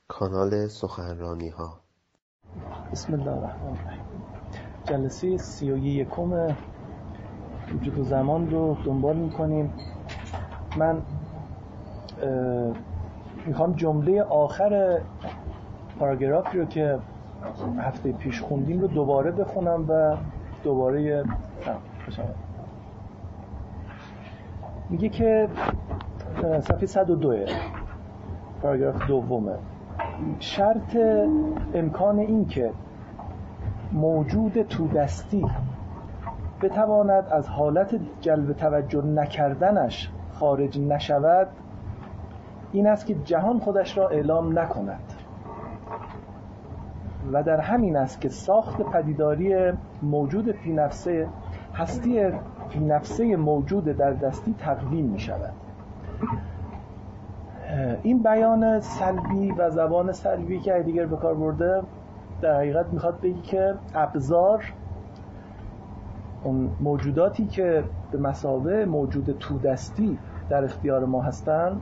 کانال سخنرانی‌ها. بسم الله الرحمن الرحیم. جلسه 31 وجود و زمان رو دنبال میکنیم. من میخوام جمله آخر پاراگرافی رو که هفته پیش خوندیم رو دوباره بخونم و دوباره میگه که صفحه 102 پاراگراف دومه. شرط امکان این که موجود تودستی بتواند از حالت جلب توجه نکردنش خارج نشود این است که جهان خودش را اعلام نکند و در همین است که ساخت پدیداری موجود فی نفسه هستی فی نفسه موجود در دستی تقویم می شود. این بیان سلبی و زبان سلبی که دیگر به کار برده در حقیقت میخواد بگی که ابزار، اون موجوداتی که به مثابه موجود تودستی در اختیار ما هستند،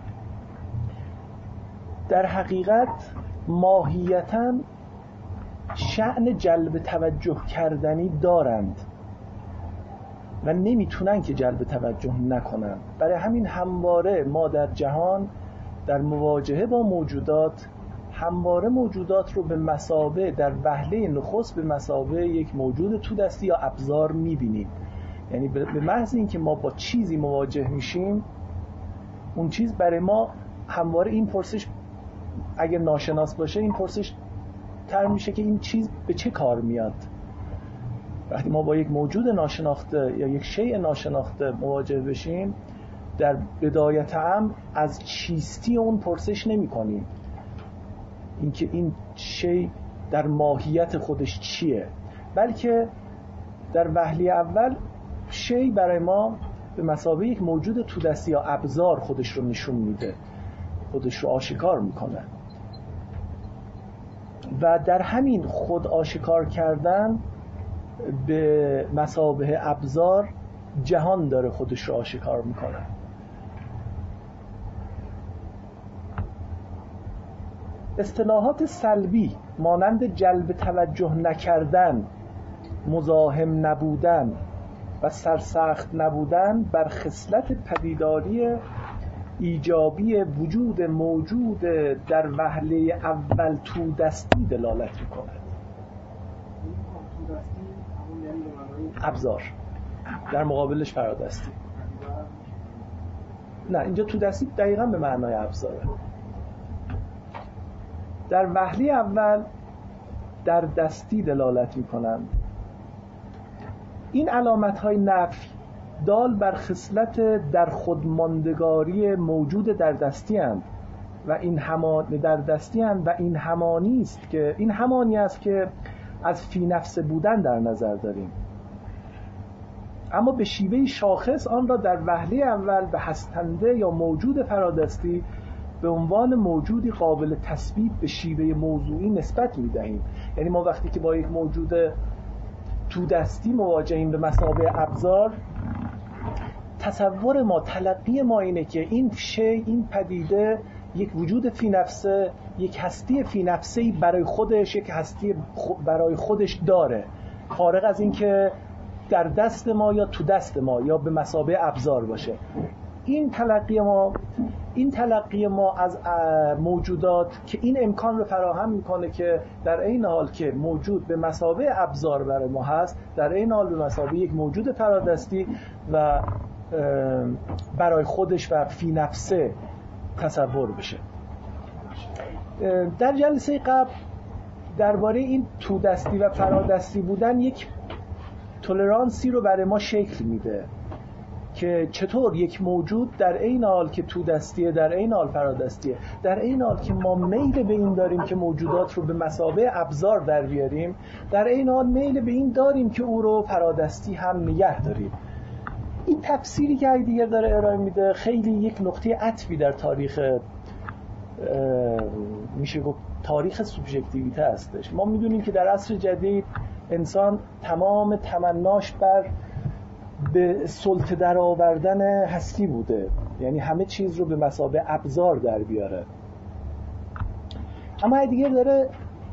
در حقیقت ماهیتاً شأن جلب توجه کردنی دارند و نمیتونن که جلب توجه نکنن. برای همین همواره ما در جهان در مواجهه با موجودات همواره موجودات رو به مثابه در وهله نخست به مثابه یک موجود تودستی یا ابزار میبینیم. یعنی به محض اینکه ما با چیزی مواجه میشیم، اون چیز برای ما همواره این پرسش، اگر ناشناس باشه، این پرسش تر میشه که این چیز به چه کار میاد. وقتی ما با یک موجود ناشناخته یا یک شیء ناشناخته مواجه بشیم، در بدایت امر از چیستی اون پرسش نمی کنیم، اینکه این شیء در ماهیت خودش چیه، بلکه در وهله اول شیء برای ما به مثابه یک موجود تودستی یا ابزار خودش رو نشون میده، خودش رو آشکار میکنه و در همین خود آشکار کردن به مثابه ابزار جهان داره خودش رو آشکار میکنه. اصطلاحات سلبی مانند جلب توجه نکردن، مزاحم نبودن و سرسخت نبودن بر خصلت پدیداری ایجابی وجود موجود در وهله اول تودستی دلالت میکنه. ابزار در مقابلش فرادستی. نه، اینجا تودستی دقیقاً به معنای ابزاره. در وهله اول در دستی دلالت میکنند. این علامت‌های نفی دال بر خصلت در خودماندگاری موجود در دستی اند و این در دستی اند و این همانی است که این همانی است که از فی نفس بودن در نظر داریم، اما به شیوه شاخص آن را در وهله اول به هستنده یا موجود فرادستی به عنوان موجودی قابل تثبیت به شیوه موضوعی نسبت می‌دهیم. یعنی ما وقتی که با یک موجود تودستی مواجهیم به مثابه ابزار، تصور ما، تلقی ما اینه که این شی، این پدیده یک وجود فی نفسه، یک هستی فی نفسه‌ای برای خودش، یک هستی برای خودش داره، فارغ از این که در دست ما یا تو دست ما یا به مثابه ابزار باشه. این تلقی ما از موجودات که این امکان رو فراهم میکنه که در این حال که موجود به مثابه ابزار برای ما هست، در این حال به مثابه یک موجود فرادستی و برای خودش و فی نفسه تصور بشه. در جلسه قبل درباره این تودستی و فرادستی بودن یک تولرانسی رو برای ما شکل میده که چطور یک موجود در این حال که تودستیه، در این حال فرادستیه، در این حال که ما میل به این داریم که موجودات رو به مثابه ابزار در بیاریم، در این حال میل به این داریم که او رو فرادستی هم نگه داریم. این تفسیری که دیگر داره ارائه میده خیلی یک نقطه عطفی در تاریخ، میشه گفت تاریخ سوبژکتیویته هستش. ما میدونیم که در عصر جدید انسان تمام تمناش بر به سلطه در آوردن هستی بوده، یعنی همه چیز رو به مثابه ابزار در بیاره. اما هایدگر داره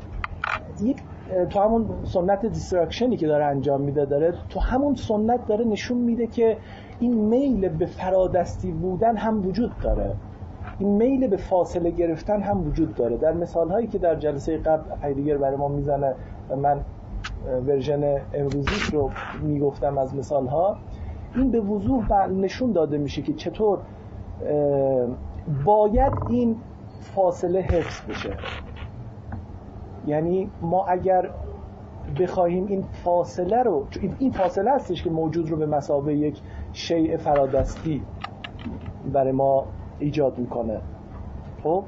تو همون سنت دیستراکشنی که داره انجام میده، داره تو همون سنت داره نشون میده که این میل به فرادستی بودن هم وجود داره، این میل به فاصله گرفتن هم وجود داره. در مثالهایی که در جلسه قبل هایدگر برای ما میزنه و من ورژن امروزیش رو میگفتم از مثالها، این به وضوح نشون داده میشه که چطور باید این فاصله حفظ بشه. یعنی ما اگر بخواهیم این فاصله رو، این فاصله هستش که موجود رو به مثابه یک شیء فرادستی برای ما ایجاد میکنه. خب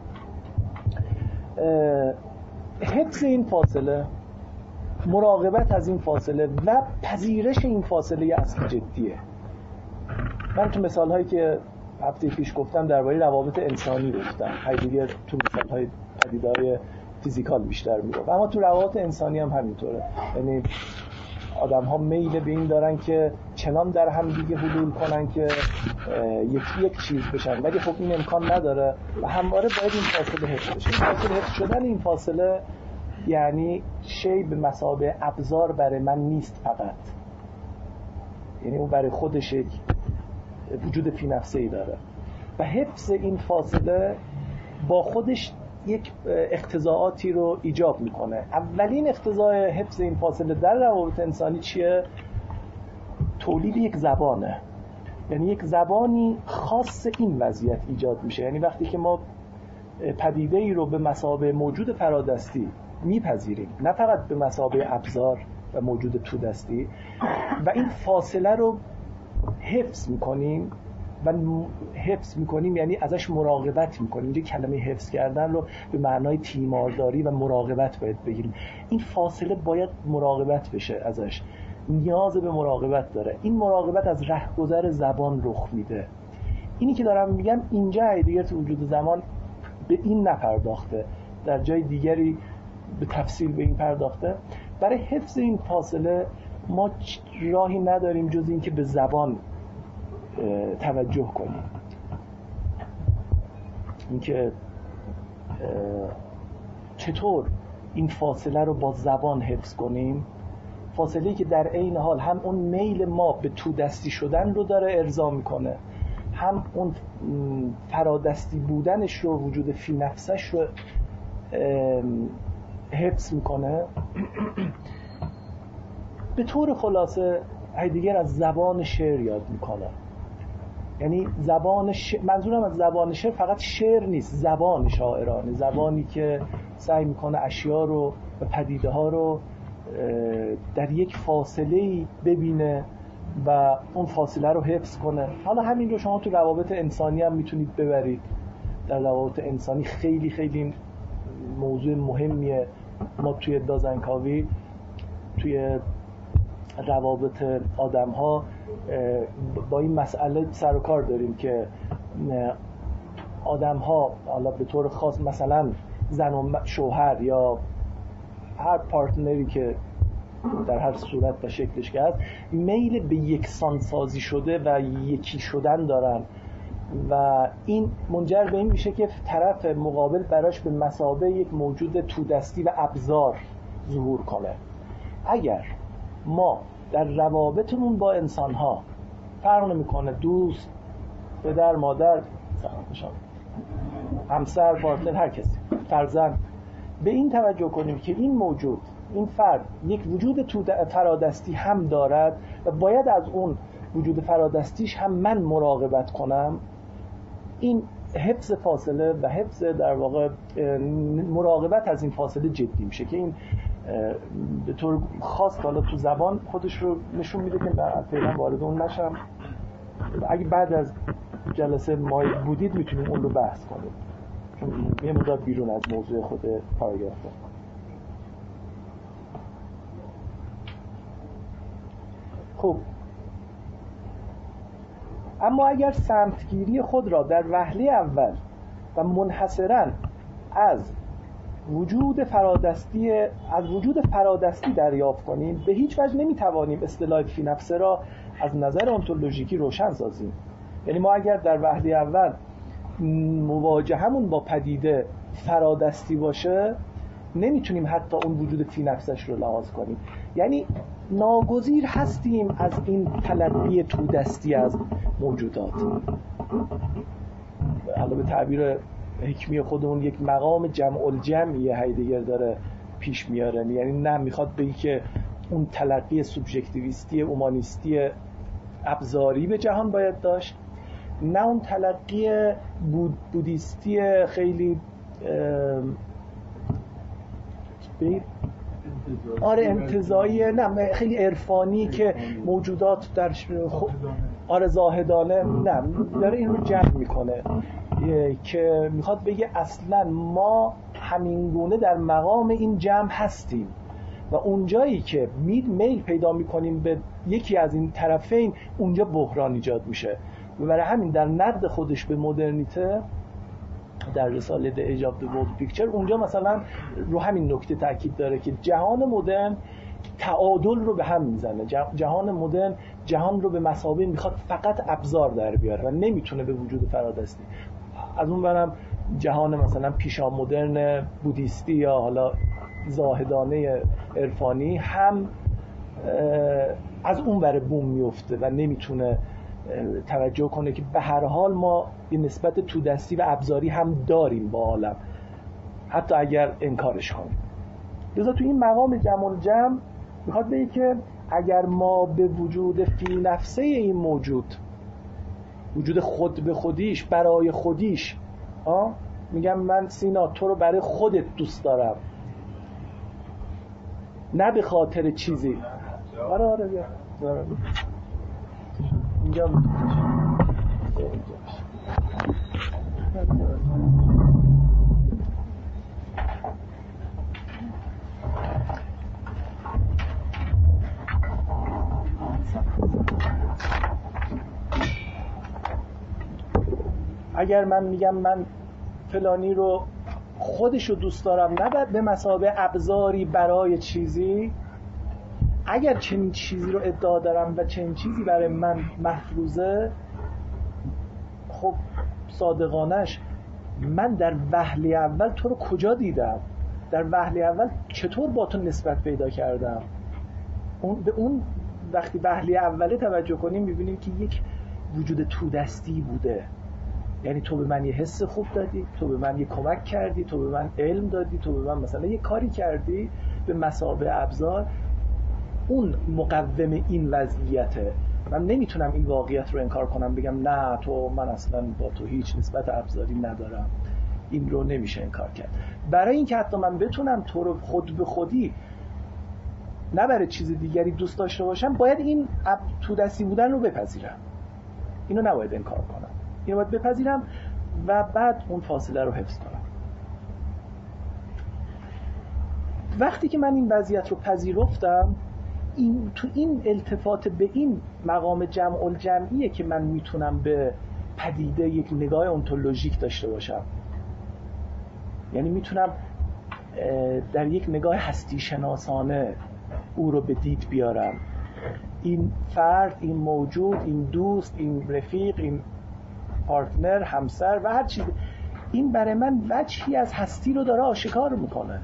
حفظ این فاصله، مراقبت از این فاصله و پذیرش این فاصله اصلی جدیه. من تو مثال هایی که هفته پیش گفتم درباره روابط انسانی گفتم، هایدگر تو مثال های پدیده‌های فیزیکال بیشتر میگه، اما تو روابط انسانی هم همینطوره. یعنی آدم ها میل به این دارن که چنان در هم دیگه حلول کنن که یک چیز بشن، ولی خب این امکان نداره و همواره باید این فاصله حفظ بشه. این فاصله حفظ شدن این فاصله یعنی شی به مثابه ابزار برای من نیست فقط، یعنی اون برای خودش یک وجود فی نفسه‌ای داره و حفظ این فاصله با خودش یک اقتضاعاتی رو ایجاب میکنه. اولین اقتضای حفظ این فاصله در روابط انسانی چیه؟ تولید یک زبانه. یعنی یک زبانی خاص این وضعیت ایجاد میشه. یعنی وقتی که ما پدیده ای رو به مثابه موجود فرادستی میپذیریم، نه فقط به مثابه ابزار و موجود تو دستی، و این فاصله رو حفظ میکنیم و حفظ میکنیم یعنی ازش مراقبت میکنیم. اینجا کلمه حفظ کردن رو به معنای تیمارداری و مراقبت باید بگیریم. این فاصله باید مراقبت بشه ازش، نیاز به مراقبت داره. این مراقبت از رهگذر زبان رخ میده. اینی که دارم میگم اینجا هایدگر تو وجود زمان به این نپرداخته، در جای دیگری به تفصیل به این پرداخته. برای حفظ این فاصله ما راهی نداریم جز این که به زبان توجه کنیم، اینکه چطور این فاصله رو با زبان حفظ کنیم، فاصله‌ای که در عین حال هم اون میل ما به تو دستی شدن رو داره ارضا میکنه، هم اون فرادستی بودنش رو، وجود فی نفسش رو حفظ میکنه. به طور خلاصه هایدگر از زبان شعر یاد میکنه. یعنی منظورم از زبان شعر فقط شعر نیست، زبان شاعرانه، زبانی که سعی میکنه اشیاء رو و پدیده ها رو در یک فاصله‌ای ببینه و اون فاصله رو حفظ کنه. حالا همین رو شما تو روابط انسانی هم میتونید ببرید. در روابط انسانی خیلی خیلی موضوع مهمیه. ما توی دازنکاوی، توی روابط آدم ها با این مسئله سر و کار داریم که آدم ها حالا به طور خاص مثلا زن و شوهر یا هر پارتنری که در هر صورت و شکلش که هست، میل به یکسان سازی شده و یکی شدن دارن و این منجر به این میشه که طرف مقابل براش به مثابه یک موجود تو دستی و ابزار ظهور کنه. اگر ما در روابطمون با انسان‌ها، فرق نمی‌کنه دوست، پدر، مادر، همسر، پارتنر، هر کسی، فرزند، به این توجه کنیم که این موجود، این فرد یک وجود تو فرادستی هم دارد و باید از اون وجود فرادستیش هم من مراقبت کنم، این حفظ فاصله و حفظ در واقع مراقبت از این فاصله جدی میشه که این به طور خاص حالا تو زبان خودش رو نشون میده که فعلا وارد اون نشم. اگه بعد از جلسه ما بودید میتونیم اون رو بحث کنیم، چون یه مقدار بیرون از موضوع خود پاراگرافه. خب اما اگر سمتگیری خود را در وهله اول و منحصراً از وجود فرادستی دریافت کنیم، به هیچ وجه نمیتوانیم اصطلاح فی نفسه را از نظر انتولوژیکی روشن سازیم. یعنی ما اگر در وهله اول مواجهمون با پدیده فرادستی باشه نمیتونیم حتی اون وجود فی نفسش رو لحاظ کنیم. یعنی ناگزیر هستیم از این تلقی تو دستی از موجودات. حالا به تعبیر حکمی خودمون یک مقام جمع الجمعی هایدگر داره پیش میاره. یعنی نه میخواد بگی که اون تلقی سوبژکتیویستی اومانیستی ابزاری به جهان باید داشت، نه اون تلقی بودیستی خیلی انتزاعی، نه خیلی عرفانی که موجودات در زاهدانه، نه داره این رو جمع میکنه که میخواد بگه اصلا ما همینگونه در مقام این جمع هستیم و اونجایی که میل پیدا میکنیم به یکی از این طرفین اونجا بحران ایجاد میشه. و برای همین در نقد خودش به مدرنیته در رساله The Age of the World Picture اونجا مثلا رو همین نکته تاکید داره که جهان مدرن تعادل رو به هم میزنه. جهان مدرن جهان رو به مثابه میخواد فقط ابزار در بیاره و نمیتونه به وجود فرادستی. از اون برم جهان مثلا پیشا مدرن بودیستی یا حالا زاهدانه عرفانی هم از اون ور بوم میفته و نمیتونه توجه کنه که به هر حال ما یه نسبت تو دستی و ابزاری هم داریم با عالم، حتی اگر انکارش کنیم. لذا تو این مقام جمع الجمع میخواد بگه که اگر ما به وجود فی نفسه این موجود، وجود خود به خودیش، برای خودیش، میگم من سینا تو رو برای خودت دوست دارم نه به خاطر چیزی. آره بیا اینجا اگر من میگم من فلانی رو خودش رو دوست دارم نه به مثابه ابزاری برای چیزی، اگر چنین چیزی رو ادعا دارم و چنین چیزی برای من مفروضه، خب صادقانش من در وهله اول تو رو کجا دیدم؟ در وهله اول چطور با تو نسبت پیدا کردم؟ به اون وقتی وهله اوله توجه کنیم میبینیم که یک وجود تو دستی بوده. یعنی تو به من یه حس خوب دادی، تو به من یه کمک کردی، تو به من علم دادی، تو به من مثلا یه کاری کردی به مثابه ابزار. اون مقوم این وضعیته. من نمیتونم این واقعیت رو انکار کنم بگم نه تو، من اصلا با تو هیچ نسبت ابزاری ندارم. این رو نمیشه انکار کرد. برای اینکه حتی من بتونم تو رو خود به خودی نه برای چیز دیگری دوست داشته باشم، باید این تو دستی بودن رو بپذیرم. اینو نباید انکار کنم، اینو باید بپذیرم و بعد اون فاصله رو حفظ کنم. وقتی که من این وضعیت رو پذیرفتم، تو این التفات به این مقام جمع الجمعیه که من میتونم به پدیده یک نگاه انتولوژیک داشته باشم. یعنی میتونم در یک نگاه هستی شناسانه او رو به دید بیارم. این فرد، این موجود، این دوست، این رفیق، این پارتنر، همسر و هر چیز، این برای من وجهی از هستی رو داره آشکار میکنه.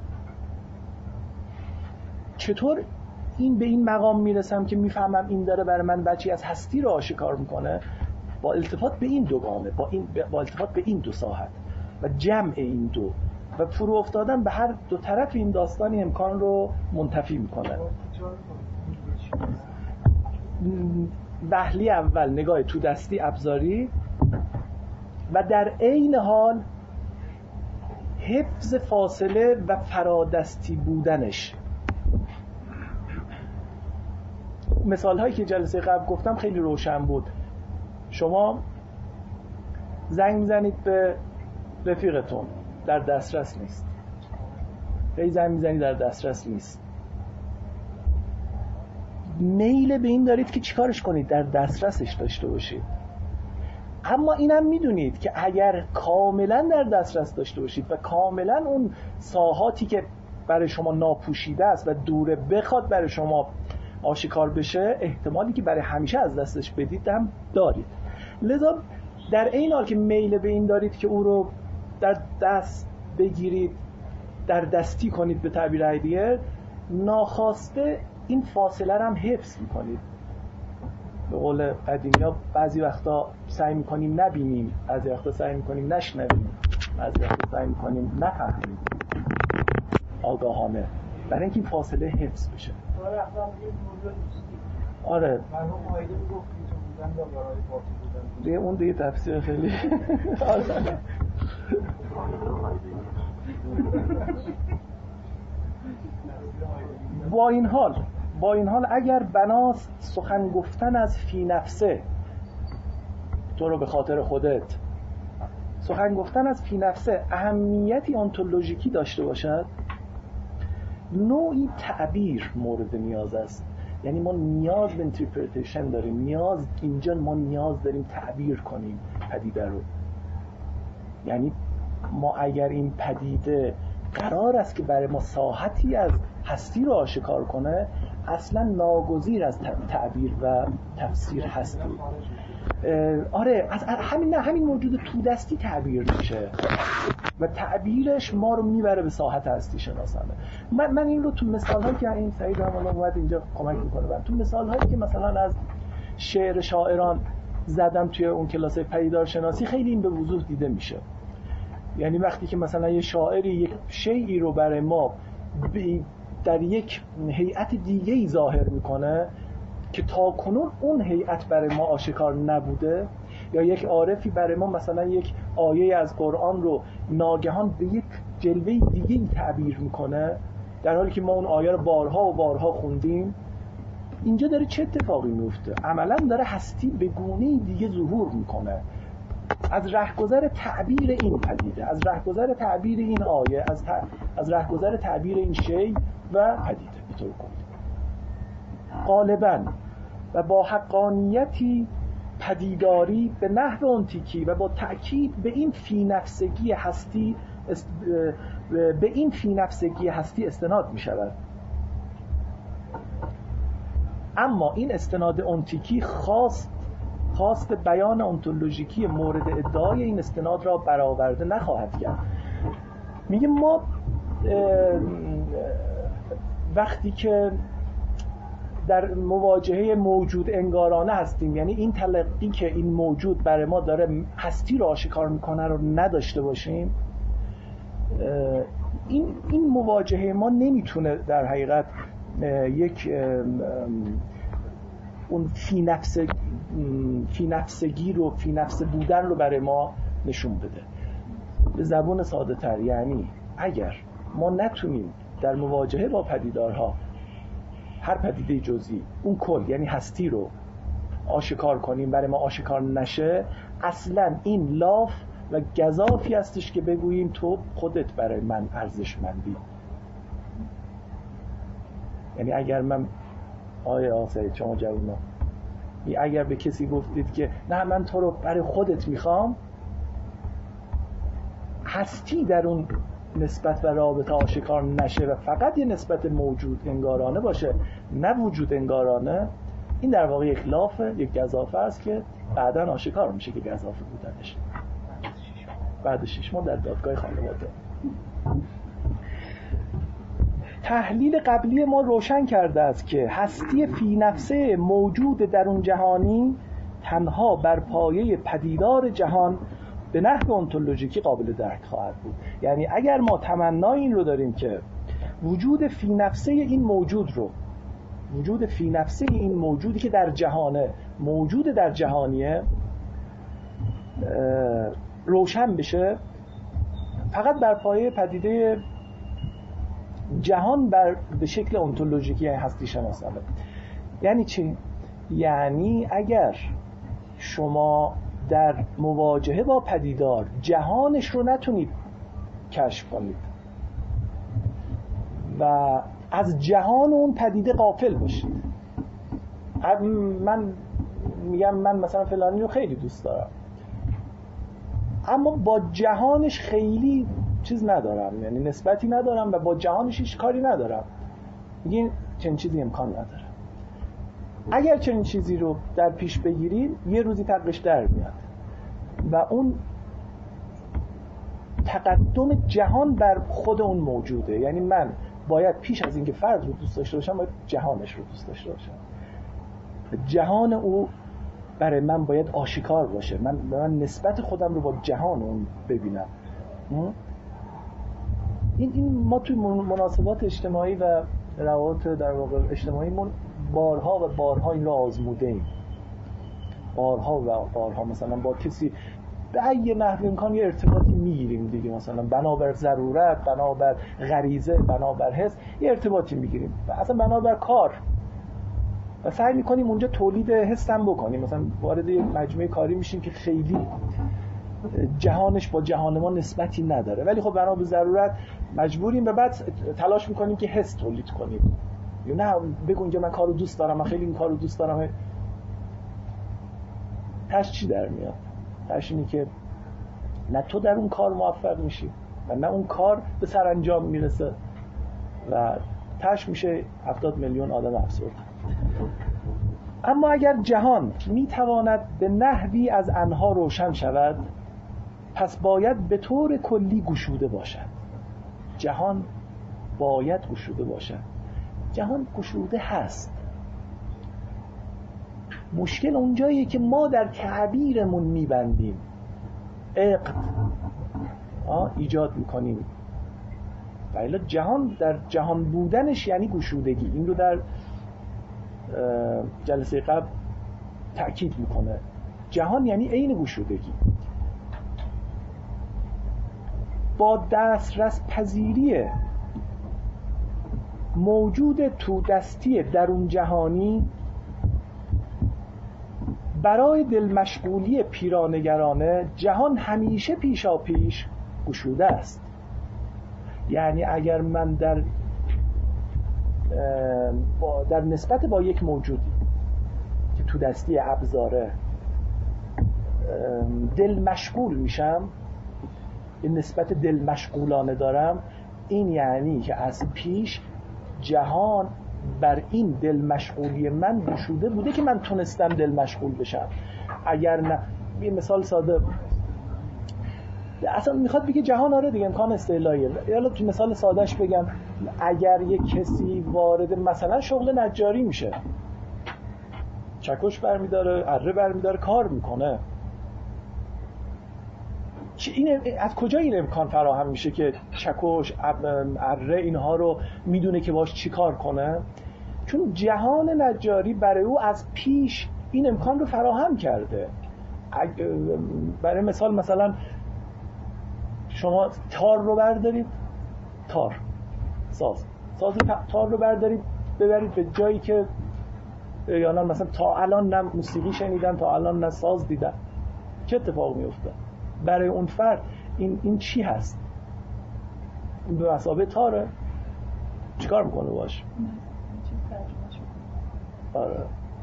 چطور این به این مقام میرسم که میفهمم این داره برای من وجهی از هستی رو آشکار میکنه؟ با التفات به این دو گامه، با التفات به این دو ساحت و جمع این دو و فرو افتادن به هر دو طرف این داستانی امکان رو منتفی میکنه. وهله اول نگاه تو دستی ابزاری و در عین حال حفظ فاصله و فرادستی بودنش. مثال هایی که جلسه قبل گفتم خیلی روشن بود. شما زنگ میزنید به رفیقتون، در دسترس نیست. هی زنگ میزنید در دسترس نیست. میل به این دارید که چیکارش کنید؟ در دسترسش داشته باشید. اما اینم میدونید که اگر کاملا در دسترس داشته باشید و کاملا اون ساحاتی که برای شما ناپوشیده است و دوره بخواد برای شما آشکار بشه، احتمالی که برای همیشه از دستش بدید هم دارید. لذا در این حال که میل به این دارید که او رو در دست بگیرید، در دستی کنید به تعبیر هایدگر، ناخواسته این فاصله رو هم حفظ میکنید. به قول قدیمی‌ها بعضی وقتا سعی میکنیم نبینیم، بعضی وقتا سعی میکنیم نشنویم، بعضی وقتا سعی میکنیم نفهمیم آگاهانه، برای اینکه این فاصله حفظ بشه. آره دیگه اون دیگه تفسیر خیلی با این حال اگر بناست سخن گفتن از فی نفسه، تو رو به خاطر خودت، سخن گفتن از فی نفسه اهمیتی انتولوژیکی داشته باشد، نوعی تعبیر مورد نیاز است. یعنی ما نیاز به اینترپریتیشن داریم، اینجا ما نیاز داریم تعبیر کنیم پدیده رو. یعنی ما اگر این پدیده قرار است که برای ما ساحتی از هستی رو آشکار کنه، اصلا ناگزیر از تعبیر و تفسیر هستی. آره از همین موجود تو دستی تعبیر میشه و تعبیرش ما رو میبره به ساحت هستی شناسانه. من این رو تو مثال‌هایی که این سعید هم اومد اینجا کمک میکنه، تو مثال‌هایی که مثلا از شعر شاعران زدم توی اون کلاس پدیدار شناسی خیلی این به وضوح دیده میشه. یعنی وقتی که مثلا یه شاعری یک شیئی رو برای ما در یک هیئت دیگه‌ای ظاهر میکنه که تاکنون اون هیئت برای ما آشکار نبوده، یا یک عارفی برای ما مثلا یک آیه از قرآن رو ناگهان به یک جلوه دیگه‌ای تعبیر میکنه، در حالی که ما اون آیه رو بارها و بارها خوندیم. اینجا داره چه اتفاقی میفته؟ عملا داره هستی به گونه‌ای دیگه ظهور میکنه از رهگذر تعبیر این پدیده، از رهگذر تعبیر این آیه، از رهگذر تعبیر این شی و پدیده به طور کلی. غالباً و با حقانیتی پدیداری به نحو اونتیکی و با تأکید به این فی نفسگی هستی استناد می شود. اما این استناد اونتیکی خواست بیان انتولوژیکی مورد ادعای این استناد را برآورده نخواهد کرد. میگه ما وقتی که در مواجهه موجود انگارانه هستیم، یعنی این تلقی که این موجود برای ما داره هستی رو آشکار میکنه رو نداشته باشیم، این مواجهه ما نمیتونه در حقیقت یک اون فی نفسگی رو، فی نفس بودن رو برای ما نشون بده. به زبان ساده تر، یعنی اگر ما نتونیم در مواجهه با پدیدارها، هر پدیده جزئی، اون کل یعنی هستی رو آشکار کنیم، برای ما آشکار نشه، اصلا این لاف و گزافی هستش که بگوییم تو خودت برای من ارزشمندی. یعنی اگر من آسایید شما جوونا، اگر به کسی گفتید که نه من تو رو برای خودت میخوام، هستی در اون نسبت و رابطه آشکار نشه و فقط یه نسبت موجود انگارانه باشه، نه وجود انگارانه، این در واقع یک لافه، یک گزافه است که بعداً آشکار میشه که گزافه بودنش بعد 6 ماه در دادگاه خانواده. تحلیل قبلی ما روشن کرده است که هستی فی نفسه موجود درون جهانی تنها بر پایه پدیدار جهان به نحو انتولوژیکی قابل درک خواهد بود. یعنی اگر ما تمنای این رو داریم که وجود فی نفسه این موجود رو، وجود فی نفسه این موجودی که در جهانه، موجود در جهانیه، روشن بشه، فقط بر پایه پدیده جهان به شکل انتولوژیکی هستی شناسانه. یعنی چی؟ یعنی اگر شما در مواجهه با پدیدار جهانش رو نتونید کشف کنید و از جهان اون پدیده غافل باشید، من میگم من مثلا فلانی رو خیلی دوست دارم اما با جهانش خیلی چیز ندارم، یعنی نسبتی ندارم و با جهانش هیچ کاری ندارم، میگین چنین چیزی امکان نداره. اگر چنین چیزی رو در پیش بگیرید یه روزی تقش در میاد. و اون تقدم جهان بر خود اون موجوده. یعنی من باید پیش از اینکه فرد رو دوست داشته باشم باید جهانش رو دوست داشته باشم. جهان او برای من باید آشکار باشه. من نسبت خودم رو با جهان اون ببینم. این ما توی مناسبات اجتماعی و روابط در واقع اجتماعیمون بارها و بارها این رو آزموده ایم. بارها و بارها مثلا با کسی به یه نحو امکان یه ارتباطی میگیریم دیگه، مثلا بنابر ضرورت، بنابر غریزه، بنابر حس یه ارتباطی میگیریم و اصلا بنابر کار و سعی میکنیم اونجا تولید حس هم بکنیم. مثلا وارد یه مجموعه کاری میشیم که خیلی جهانش با جهان ما نسبتی نداره، ولی خب بنابر ضرورت مجبوریم و بعد تلاش میکنیم که حس تولید کنیم. یا نه بگو اینجا من کارو دوست دارم، من خیلی این کارو دوست دارم. تاش چی در میاد؟ تاش اینه که نه تو در اون کار موفق میشی و نه اون کار به سرانجام میرسه و تاش میشه 70 میلیون آدم افسرده. اما اگر جهان میتواند به نحوی از آنها روشن شود، پس باید به طور کلی گشوده باشد. جهان باید گشوده باشد. جهان گشوده هست. مشکل اونجاییه که ما در تعبیرمون میبندیم، عقد ایجاد میکنیم. ولی جهان در جهان بودنش یعنی گشودگی. این رو در جلسه قبل تأکید میکنه. جهان یعنی عین گشودگی. با دسترس پذیری موجود تو دستی درون جهانی برای دل مشغولی پیرانگرانه، جهان همیشه پیشا پیش گشوده است. یعنی اگر من در نسبت با یک موجودی که تو دستی ابزاره دل مشغول میشم، این نسبت دل مشغولانه دارم، این یعنی که از پیش جهان بر این دل مشغولی من گشوده بوده که من تونستم دل مشغول بشم. اگر نه، یه مثال ساده اصلا میخواد بگه جهان آره دیگه امکان استعلاییه. یالا تو مثال سادهش بگم، اگر یه کسی وارد مثلا شغل نجاری میشه، چکش برمیداره، اره برمیداره، کار میکنه، از کجا این امکان فراهم میشه که چکش، اره اینها رو میدونه که باش چی کار کنه؟ چون جهان نجاری برای او از پیش این امکان رو فراهم کرده. برای مثلا شما تار رو بردارید، ساز تار رو بردارید ببرید به جایی که یا نه مثلا تا الان نه موسیقی شنیدن، تا الان نه ساز دیدن، چه اتفاق میفته برای اون فرد؟ این چی هست؟ این به مثابه تاره. چیکار میکنه باش؟ آره.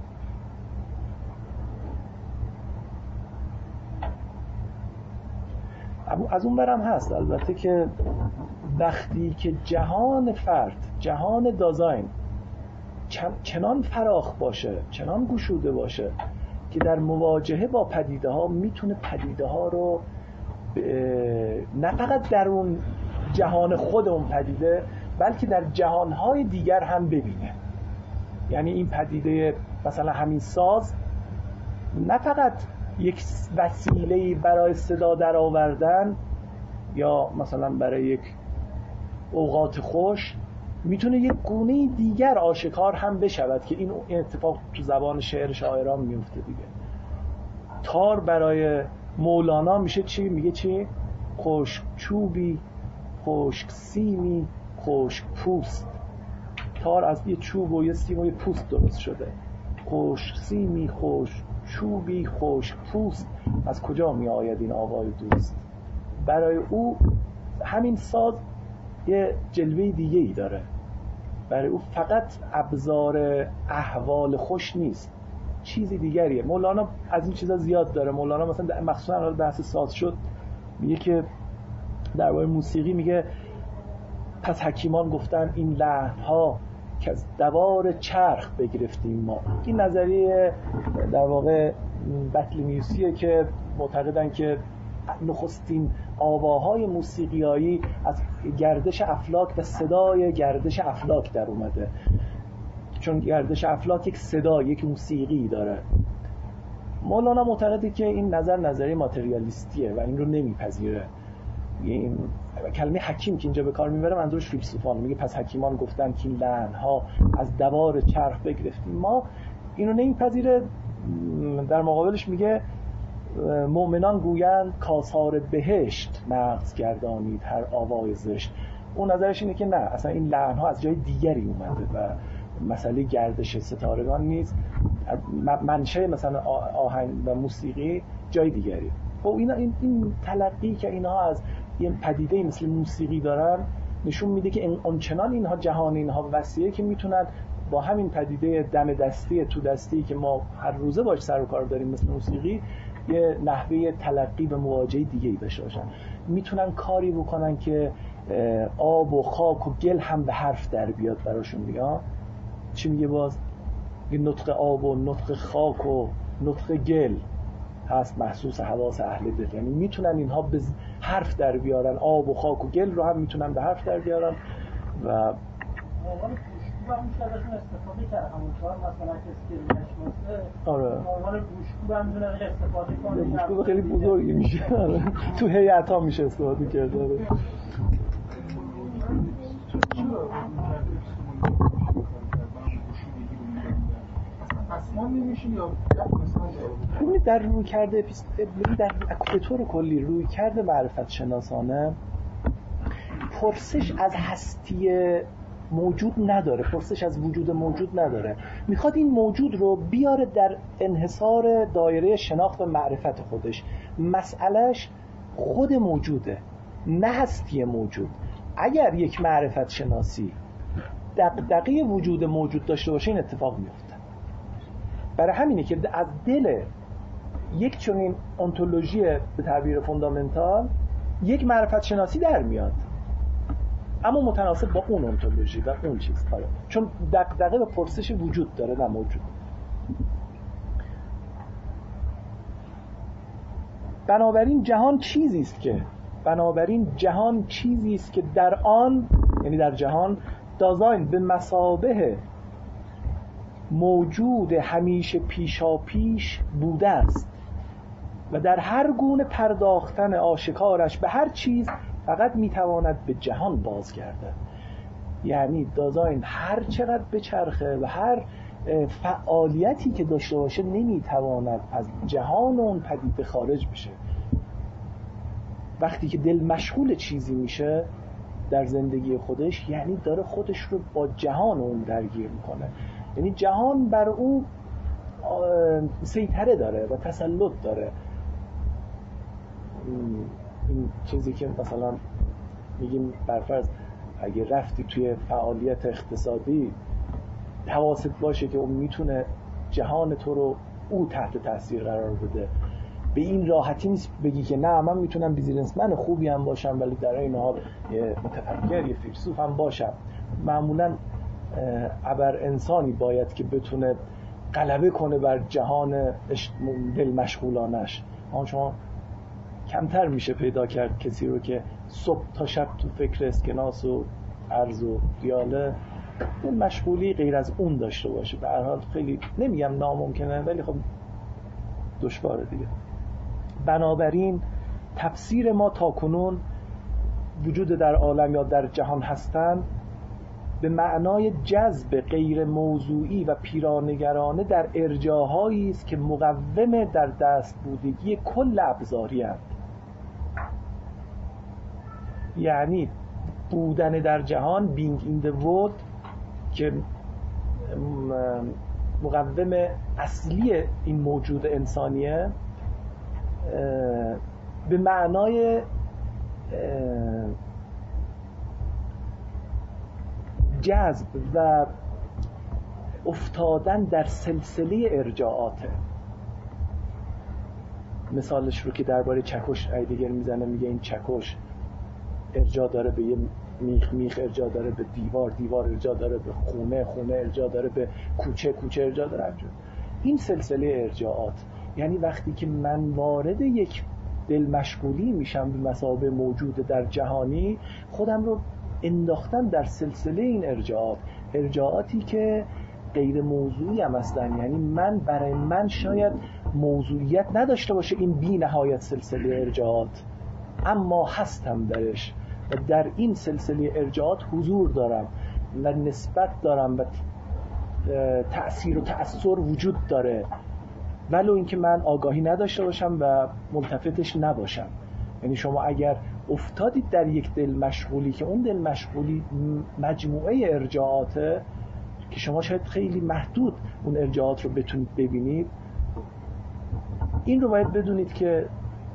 از اون برم هست البته که وقتی که جهان فرد، جهان دازاین چنان فراخ باشه، چنان گشوده باشه که در مواجهه با پدیده ها میتونه پدیده ها رو نه فقط در اون جهان خود اون پدیده بلکه در جهانهای دیگر هم ببینه. یعنی این پدیده مثلا همین ساز نه فقط یک وسیله برای صدا در آوردن یا مثلا برای یک اوقات خوش، میتونه یک گونه دیگر آشکار هم بشود که این اتفاق تو زبان شعر شاعران میفته دیگه. تار برای مولانا میشه چی؟ میگه چی؟ خشک چوبی، خشک سیمی، خشک پوست. تار از یه چوب و یه سیم و یه پوست درست شده. خشک سیمی، خشک چوبی، خشک پوست. از کجا می آید این آوای دوست؟ برای او همین ساز یه جلوه دیگه ای داره. برای او فقط ابزار احوال خوش نیست، چیزی دیگریه. مولانا از این چیزا زیاد داره. مولانا مثلا مخصوصا بحث ساز شد میگه که درباره موسیقی میگه پس حکیمان گفتن این لحن‌ها که از دوار چرخ بگرفتیم ما. این نظریه در واقع بطلمیوسیه که معتقدن که نخستین آواهای موسیقیایی از گردش افلاک و صدای گردش افلاک در اومده، چون گردش افلاک یک صدا، یک موسیقی داره. مولانا معتقده که این نظریه ماتریالیستیه و این رو نمیپذیره. این کلمه حکیم که اینجا به کار میبره منظورش فیلسوفان، میگه پس حکیمان گفتن که این لعنها از دوار چرخ بگرفتیم. ما اینو نمیپذیره. در مقابلش میگه مؤمنان گویند کاثار بهشت نغز گردانید هر آوای زشت. اون نظرش اینه که نه، اصلا این لعنها از جای دیگری اومده و مسئله گردش ستارگان نیست، منشه مثلا آهنگ و موسیقی جای دیگری. خب این تلقی که اینها از یه پدیده مثل موسیقی دارن نشون میده که اونچنان اینها جهان اینها وسیعه که میتونن با همین پدیده دم دستی تو دستی که ما هر روزه باش سر و کار داریم مثل موسیقی یه نحوه تلقی به مواجهه دیگه‌ای داشته باشن. میتونن کاری بکنن که آب و خاک و گل هم به حرف در بیاد براشون. دیگه چی میگه باز؟ یه نطق آب و نطق خاک و نطق گل هست محسوس حواس اهل دل، یعنی میتونن اینها به حرف در بیارن، آب و خاک و گل رو هم میتونن به حرف در بیارن. و عنوان گوشگو هم میشه ازشون استفاده کرد، همونطور مثلا کسی که نشناسه آره عنوان گوشگو هم میتونه استفاده کنه. گوشگو خیلی بزرگی میشه. آره تو هیئت ها میشه استفاده کرد. آره اسمان نمیشین یا مثلا در روی کرده در به طور کلی روی کرده معرفت شناسانه پرسش از هستی موجود نداره، پرسش از وجود موجود نداره. میخواد این موجود رو بیاره در انحصار دایره شناخت و معرفت خودش. مسئلهش خود موجوده، نه هستی موجود. اگر یک معرفت شناسی دغدغه وجود موجود داشته باشه این اتفاق میفته. برای همینه که از دل یک چنین انتولوژی به تعبیر فوندامنتال یک معرفت شناسی در میاد، اما متناسب با اون انتولوژی و اون چیز. چون دغدغه به پرسش وجود داره نه موجود. بنابراین جهان چیزی است که در آن، یعنی در جهان، دازاین به مثابه موجود همیشه پیشا پیش بوده است و در هر گونه پرداختن آشکارش به هر چیز فقط میتواند به جهان بازگردد. یعنی دازاین هر چقدر بچرخه و هر فعالیتی که داشته باشه نمیتواند از جهان اون پدیده خارج بشه. وقتی که دل مشغول چیزی میشه در زندگی خودش، یعنی داره خودش رو با جهان اون درگیر میکنه، یعنی جهان بر او سیطره داره و تسلط داره. این چیزی که مثلا میگیم برفرض اگه رفتی توی فعالیت اقتصادی حواست باشه که اون میتونه جهان تو رو او تحت تاثیر قرار بده. به این راحتی نیست بگی که نه من میتونم بیزینسمن خوبی هم باشم ولی در این حال یه متفکر یه فیلسوف هم باشم. معمولا ابر انسانی باید که بتونه غلبه کنه بر جهان دل مشغولانش. اما شما کمتر میشه پیدا کرد کسی رو که صبح تا شب تو فکر اسکناس و ارز و دیاله دل مشغولی غیر از اون داشته باشه. به هر حال خیلی نمیگم ناممکنه ولی خب دشواره دیگه. بنابراین تفسیر ما تاکنون وجود در عالم یا در جهان هستن به معنای جذب غیر موضوعی و پیرانگرانه در ارجاهایی است که مقوم در دست بودگی کل ابزاری هستند. یعنی بودن در جهان being in the world که مقوم اصلی این موجود انسانیه به معنای جذب و افتادن در سلسله ارجاعاته. مثالش رو که درباره چکش ایدگر میزنه، میگه این چکش ارجاع داره به یه میخ ارجاع داره به دیوار ارجاع داره به خونه ارجاع داره به کوچه ارجاع داره. این سلسله ارجاعات یعنی وقتی که من وارد یک دل مشغولی میشم به مثابه موجود در جهانی، خودم رو انداختم در سلسله این ارجاعاتی که غیر موضوعی هم هستن. یعنی من برای من شاید موضوعیت نداشته باشه این بی نهایت سلسله ارجاعات، اما هستم درش و در این سلسله ارجاعات حضور دارم و نسبت دارم و تأثیر و تأثیر وجود داره، ولو اینکه من آگاهی نداشته باشم و ملتفتش نباشم. یعنی شما اگر افتادید در یک دل مشغولی که اون دل مشغولی مجموعه ارجاعاته که شما شاید خیلی محدود اون ارجاعات رو بتونید ببینید، این رو باید بدونید که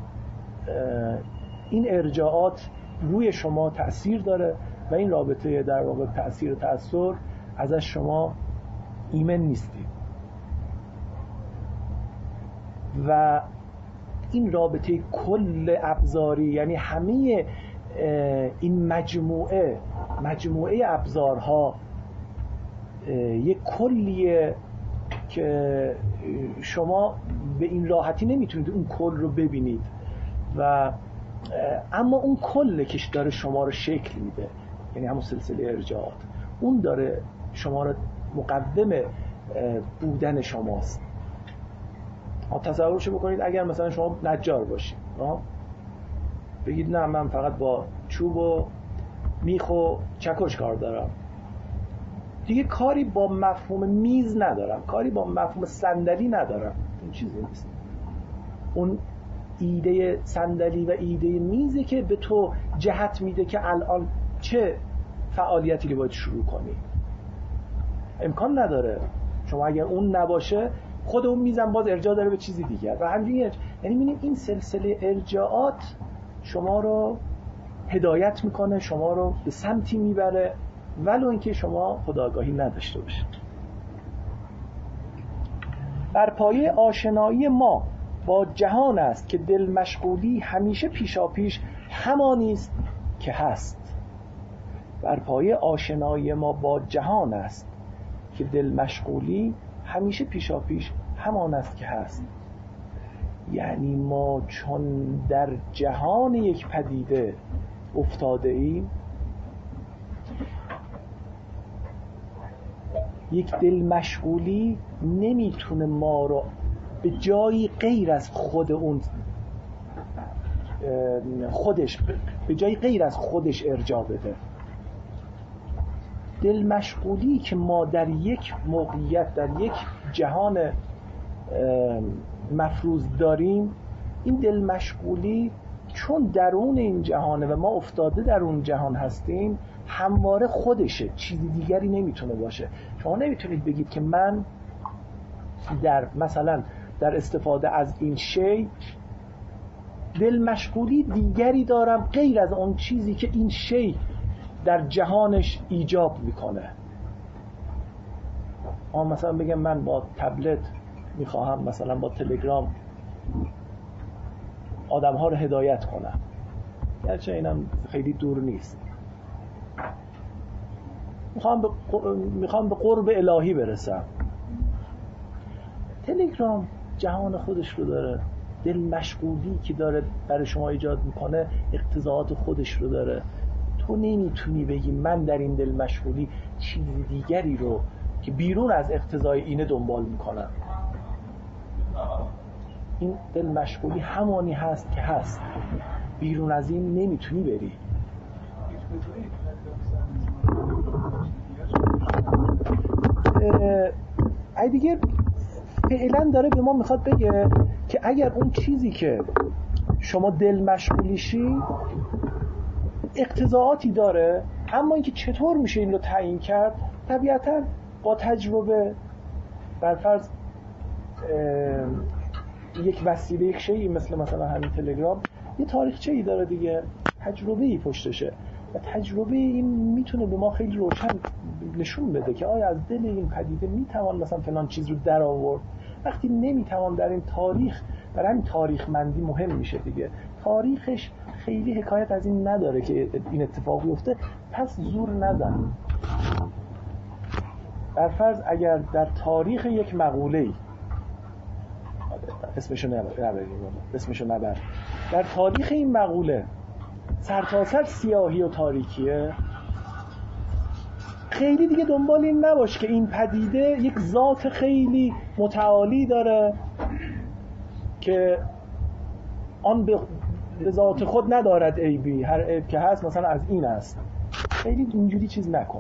این ارجاعات روی شما تأثیر داره و این رابطه در واقع تأثیر و تأثیر ازش شما ایمن نیستید و این رابطه کل ابزاری، یعنی همه این مجموعه ابزارها یک کلیه که شما به این راحتی نمیتونید اون کل رو ببینید و اما اون کل که داره شما رو شکل میده، یعنی همون سلسله ارجاعات، اون داره شما رو مقدم بودن شماست. تصورش بکنید اگر مثلا شما نجار باشید، بگید نه من فقط با چوب و میخ و چکش کار دارم، دیگه کاری با مفهوم میز ندارم، کاری با مفهوم صندلی ندارم، این چیزی نیست. اون ایده صندلی و ایده میزه که به تو جهت میده که الان چه فعالیتی باید شروع کنی. امکان نداره شما اگر اون نباشه خود اون میزم باز ارجاع داره به چیزی دیگر و همینجوری. یعنی می‌بینیم این سلسله ارجاعات شما رو هدایت میکنه، شما رو به سمتی میبره ولو اینکه شما خودآگاهی نداشته باشید. بر پایه آشنایی ما با جهان است که دل مشغولی همیشه پیشاپیش همانی است که هست. بر پایه آشنایی ما با جهان است که دل مشغولی همیشه پیشاپیش همان است که هست. یعنی ما چون در جهان یک پدیده افتاده ایم، یک دل مشغولی نمیتونه ما رو به جایی غیر از خودش ارجاع بده. دل مشغولی که ما در یک موقعیت، در یک جهان مفروض داریم، این دل مشغولی چون درون این جهانه و ما افتاده در اون جهان هستیم، همواره خودشه، چیزی دیگری نمیتونه باشه. شما نمیتونید بگید که من مثلا در استفاده از این شی دل مشغولی دیگری دارم غیر از اون چیزی که این شی در جهانش ایجاب میکنه. مثلا بگم من با تبلت میخواهم مثلا با تلگرام آدم‌ها رو هدایت کنم، گرچه اینم خیلی دور نیست. میخوام به قرب الهی برسم. تلگرام جهان خودش رو داره، دل مشغولی که داره برای شما ایجاد میکنه اقتضاعات خودش رو داره. تو نمیتونی بگی من در این دل مشغولی چیز دیگری رو که بیرون از اقتضای اینه دنبال میکنم. این دل مشغولی همانی هست که هست، بیرون از این نمیتونی بری. ای دیگه فعلا داره به ما میخواد بگه که اگر اون چیزی که شما دل مشغولیشی اقتضاعاتی داره، اما اینکه چطور میشه این رو تعیین کرد طبیعتاً با تجربه. برفرض یک وسیله، یک شیئی مثلا همین تلگرام یه تاریخچه‌ای داره دیگه، تجربه‌ای پشتشه و تجربه این میتونه به ما خیلی روشن نشون بده که آیا از دل این پدیده میتوان مثلا فلان چیز رو در آورد. وقتی نمیتوان در این تاریخ، برای همین تاریخمندی مهم میشه دیگه، تاریخش خیلی حکایت از این نداره که این اتفاق بیفته، پس زور نزن. برفرض اگر در تاریخ یک مقوله‌ای اسمشو نبر. در تاریخ این مقوله سرتاسر سیاهی و تاریکیه. خیلی دیگه دنبال این نباش که این پدیده یک ذات خیلی متعالی داره که آن به ذات خود ندارد عیبی، هر عیب که هست مثلا از این است. خیلی اینجوری چیز نکن.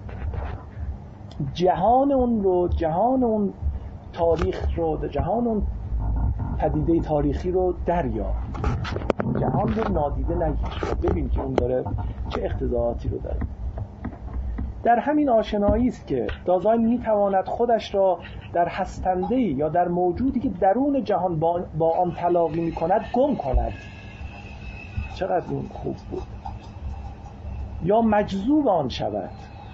جهان اون تاریخ رو، جهان اون پدیده تاریخی رو دریا، جهان رو نادیده نگیر، ببین که اون داره چه اقتضاعاتی رو داره. در همین آشنایی است که دازاین میتواند خودش را در هستنده‌ای یا در موجودی که درون جهان با آن تلاقی میکند گم کند. چقدر این خوب بود. یا مجذوب آن شود.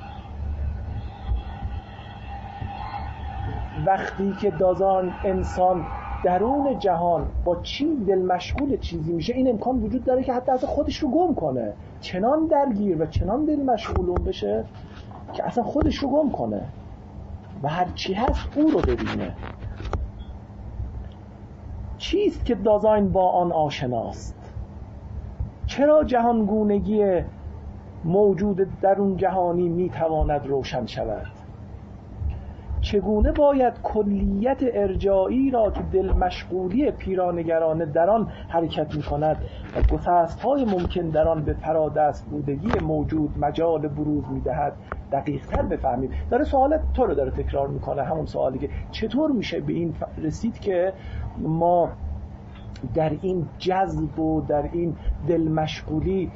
وقتی که دازان انسان درون جهان با دل مشغول چیزی میشه، این امکان وجود داره که حتی اصلا خودش رو گم کنه، چنان درگیر و چنان دل مشغول اون بشه که اصلا خودش رو گم کنه و هر چی هست او رو ببینه. چیست که دازاین با آن آشناست؟ چرا جهانگونگی موجود درون جهانی میتواند روشن شود؟ چگونه باید کلیت ارجاعی را که دل مشغولی پیرانگرانه در آن حرکت می‌کند و گسست‌های ممکن در آن به فرادست بودگی موجود مجال بروز می‌دهد دقیق‌تر بفهمیم؟ داره سوال تو رو داره تکرار می‌کنه، همون سوالی که چطور میشه به این رسید که ما در این جذب و در این دل مشغولی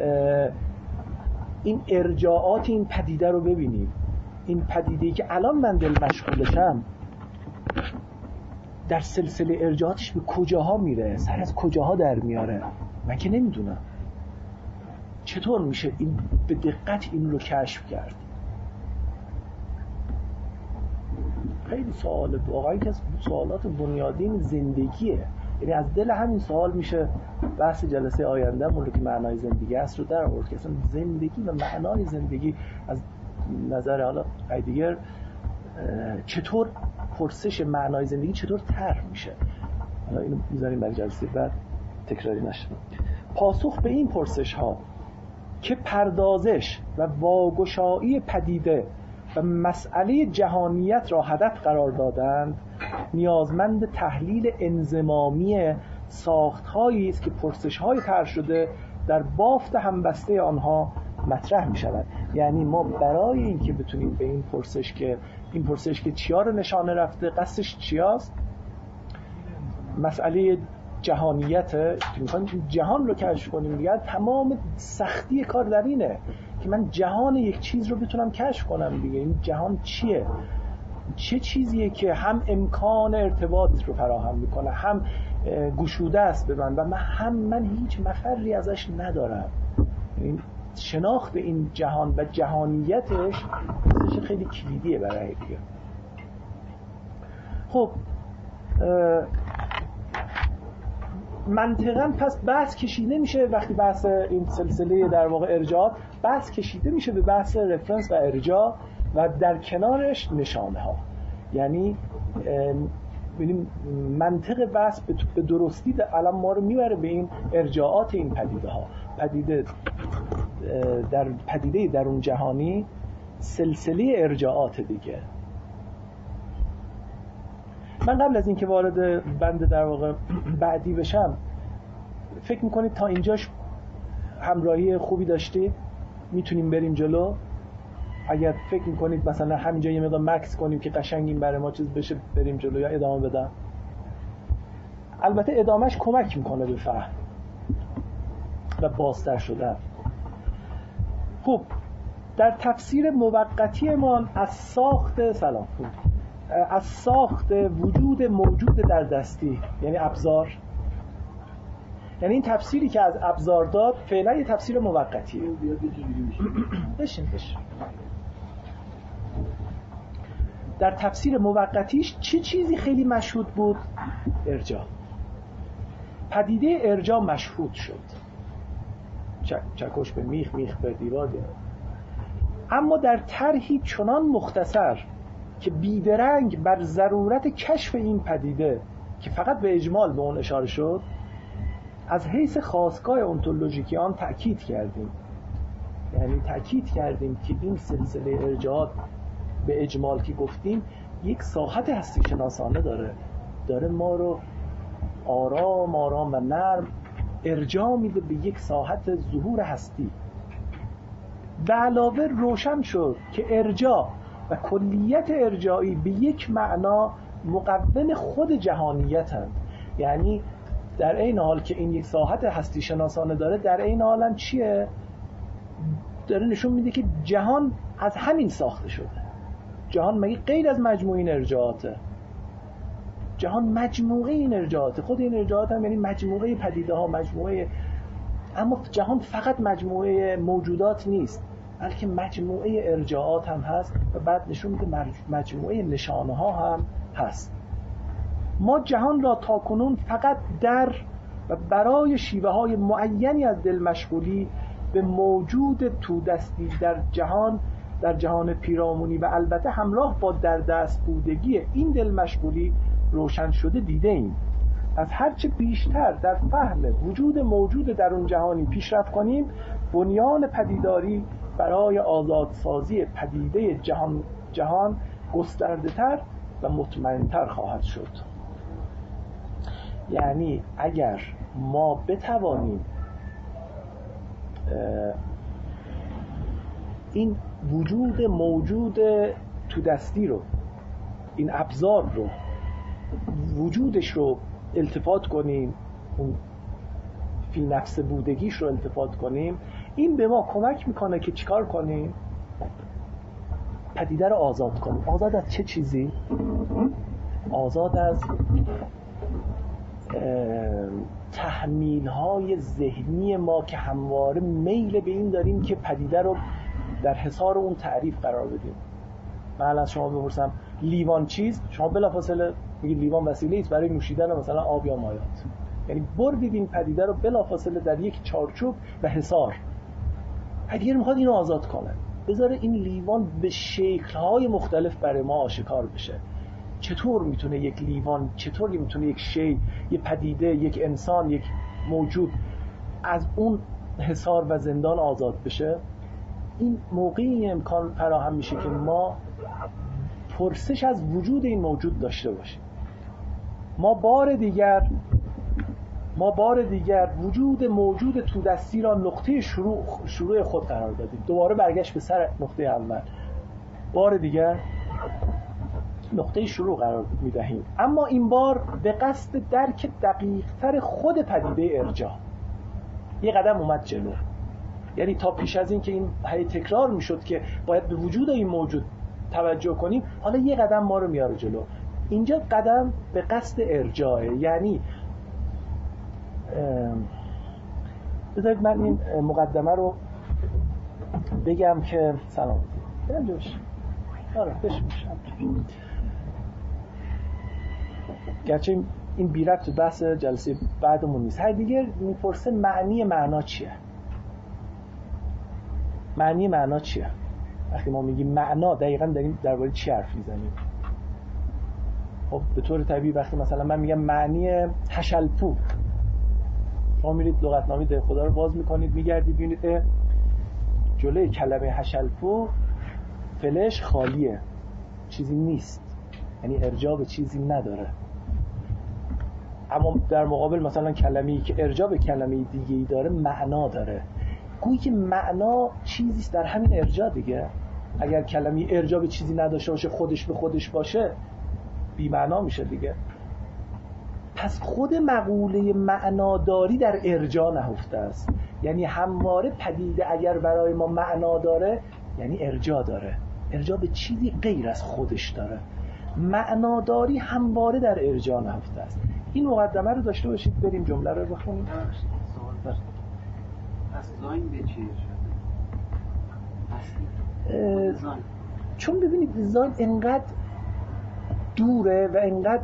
این ارجاعات این پدیده رو ببینیم. این پدیده‌ای که الان من دل مشغولشم در سلسله ارجاعاتش به کجاها میره، سر از کجاها در میاره، من که نمیدونم. چطور میشه این به دقت این رو کشف کرد؟ خیلی سوال واقعا که از سوالات بنیادین زندگیه. یعنی از دل همین سوال میشه بحث جلسه آینده مون رو که معنای زندگی است رو در آورد که اصلا زندگی و معنای زندگی از نظر حالا هایدگر چطور پرسش معنای زندگی چطور طرح میشه. حالا اینو میذاریم برای جلسه بعد تکراری نشه. پاسخ به این پرسش ها که پردازش و واگشایی پدیده و مسئله جهانیت را هدف قرار دادند نیازمند تحلیل انضمامی ساخت‌هایی است که پرسش‌های طرح شده در بافت همبسته آنها مطرح می‌شود. یعنی ما برای اینکه بتونیم به این پرسش که چیا رو نشانه رفته، قصدش چیاست، مسئله جهانیت که می‌خوایم جهان رو کشف کنیم دیگه، تمام سختی کار در اینه که من جهان یک چیز رو بتونم کشف کنم دیگه. این جهان چیه؟ چه چیزیه که هم امکان ارتباط رو فراهم میکنه، هم گشوده است به من و من هیچ مفری ازش ندارم. این شناخت این جهان و جهانیتش خیلی کلیدیه برای دیگه. خب منطقاً پس بحث کشیده میشه وقتی بحث این سلسله در واقع ارجاع بحث کشیده میشه به بحث رفرنس و ارجاع و در کنارش نشانه ها. یعنی ببینیم منطق بحث به درستی الان ما رو میبره به این ارجاعات این پدیده ها. پدیده در اون جهانی سلسله ارجاعات دیگه. من قبل از اینکه وارد بند در واقع بعدی بشم، فکر میکنید تا اینجاش همراهی خوبی داشتید؟ میتونیم بریم جلو؟ اگر فکر میکنید مثلا همینجا یه مقدار مکس کنیم که قشنگ این برای ما چیز بشه بریم جلو، یا ادامه بدم؟ البته ادامهش کمک میکنه به فهم و بازتر شدن. خب در تفسیر موقتی ما از ساخت وجود موجود در دستی، یعنی ابزار، یعنی این تفسیری که از ابزار داد فعلا یه تفسیر موقتیه. بشین. در تفسیر موقتیش چه چیزی خیلی مشهود بود؟ ارجاع. پدیده ارجاع مشهود شد. چکش به میخ به دیوار. اما در طرحی چنان مختصر که بیدرنگ بر ضرورت کشف این پدیده که فقط به اجمال به اون اشاره شد، از حیث خاستگاه انتولوژیکی آن تأکید کردیم. یعنی تأکید کردیم که این سلسله ارجاعات به اجمال که گفتیم یک ساحت هستی شناسانه داره ما رو آرام آرام و نرم ارجاع میده به یک ساحت ظهور هستی. به علاوه روشن شد که ارجاع و کلیت ارجاعی به یک معنا مقوم خود جهانیتند. یعنی در این حال که این یک ساحت هستی شناسانه داره، در این حال هم چیه؟ داره نشون میده که جهان از همین ساخته شده. جهان مگه غیر از مجموعه این ارجاعاته؟ جهان مجموعه این ارجاعاته. خود این ارجاعات هم یعنی مجموعه پدیده ها، مجموعه، اما جهان فقط مجموعه موجودات نیست، بلکه مجموعه ارجاعات هم هست و بعد نشون میده مجموعه نشانه ها هم هست. ما جهان را تاکنون فقط در و برای شیوه های معینی از دل مشغولی به موجود تو دستی در جهان پیرامونی و البته همراه با در دست بودگی این دل مشغولی روشن شده دیده ایم. از هرچه بیشتر در فهم وجود موجود در اون جهانی پیشرفت کنیم، بنیان پدیداری برای آزادسازی پدیده جهان گسترده تر و مطمئن تر خواهد شد. یعنی اگر ما بتوانیم این وجود موجود تو دستی رو، این ابزار رو، وجودش رو التفات کنیم، اون فی نفس بودگیش رو التفات کنیم، این به ما کمک میکنه که چیکار کنیم؟ پدیده رو آزاد کنیم. آزاد از چه چیزی؟ آزاد از تحمیل‌های ذهنی ما که همواره میل به این داریم که پدیده رو در حصار اون تعریف قرار بدیم. من از شما بپرسم لیوان چیست؟ شما بلافاصله میگید لیوان وسیله است برای نوشیدن مثلا آب یا مایات. یعنی بردید این پدیده رو بلافاصله در یک چارچوب و حصار. پدیده میخواد اینو آزاد کنه، بذاره این لیوان به شکل‌های مختلف برای ما آشکار بشه. چطور میتونه یک لیوان، چطور میتونه یک شی، یک پدیده، یک انسان، یک موجود از اون حصار و زندان آزاد بشه؟ این موقعی امکان فراهم میشه که ما پرسش از وجود این موجود داشته باشیم. ما بار دیگر وجود موجود تو دستی را نقطه شروع خود قرار دادیم. دوباره برگشت به سر نقطه اول. بار دیگر نقطه شروع قرار میدهیم، اما این بار به قصد درک دقیق‌تر خود پدیده ارجاع. یه قدم اومد جلو. یعنی تا پیش از این که این هی تکرار میشد که باید به وجود این موجود توجه کنیم، حالا یه قدم ما رو میاره جلو. اینجا قدم به قصد ارجاعه. یعنی بذارید من این مقدمه رو بگم که سلام برم جوش. آره بشم. گرچه این بیربط تو بحث جلسه بعدمون نیست. هر دیگر میپرسه معنی معنا چیه؟ معنی معنا چیه؟ وقتی ما میگیم معنا دقیقاً داریم درباره چی حرف میزنیم؟ خب به طور طبیعی وقتی مثلا من میگم معنی حشلپو، شما میرید لغتنامه ده خدا رو باز میکنید، میگردید ببینید جلوی کلمه حشلپو فلش خالیه، چیزی نیست، یعنی ارجاع به چیزی نداره. اما در مقابل مثلا کلمه‌ای که ارجاع به کلمه دیگه‌ای داره معنا داره. گویی که معنا چیزیست در همین ارجاع دیگه. اگر کلمه ارجاع به چیزی نداشته باشه، خودش به خودش باشه، بی معنا میشه دیگه. پس خود مقوله معناداری در ارجاع نهفته است. یعنی همواره پدیده اگر برای ما معنا داره یعنی ارجاع داره، ارجاع به چیزی غیر از خودش داره. معناداری همواره در ارجاع نهفته است. این مقدمه رو داشته باشید، بریم جمله رو بخونیم. پس زاین به چی شده؟ چون ببینید زاین انقدر دوره و انقدر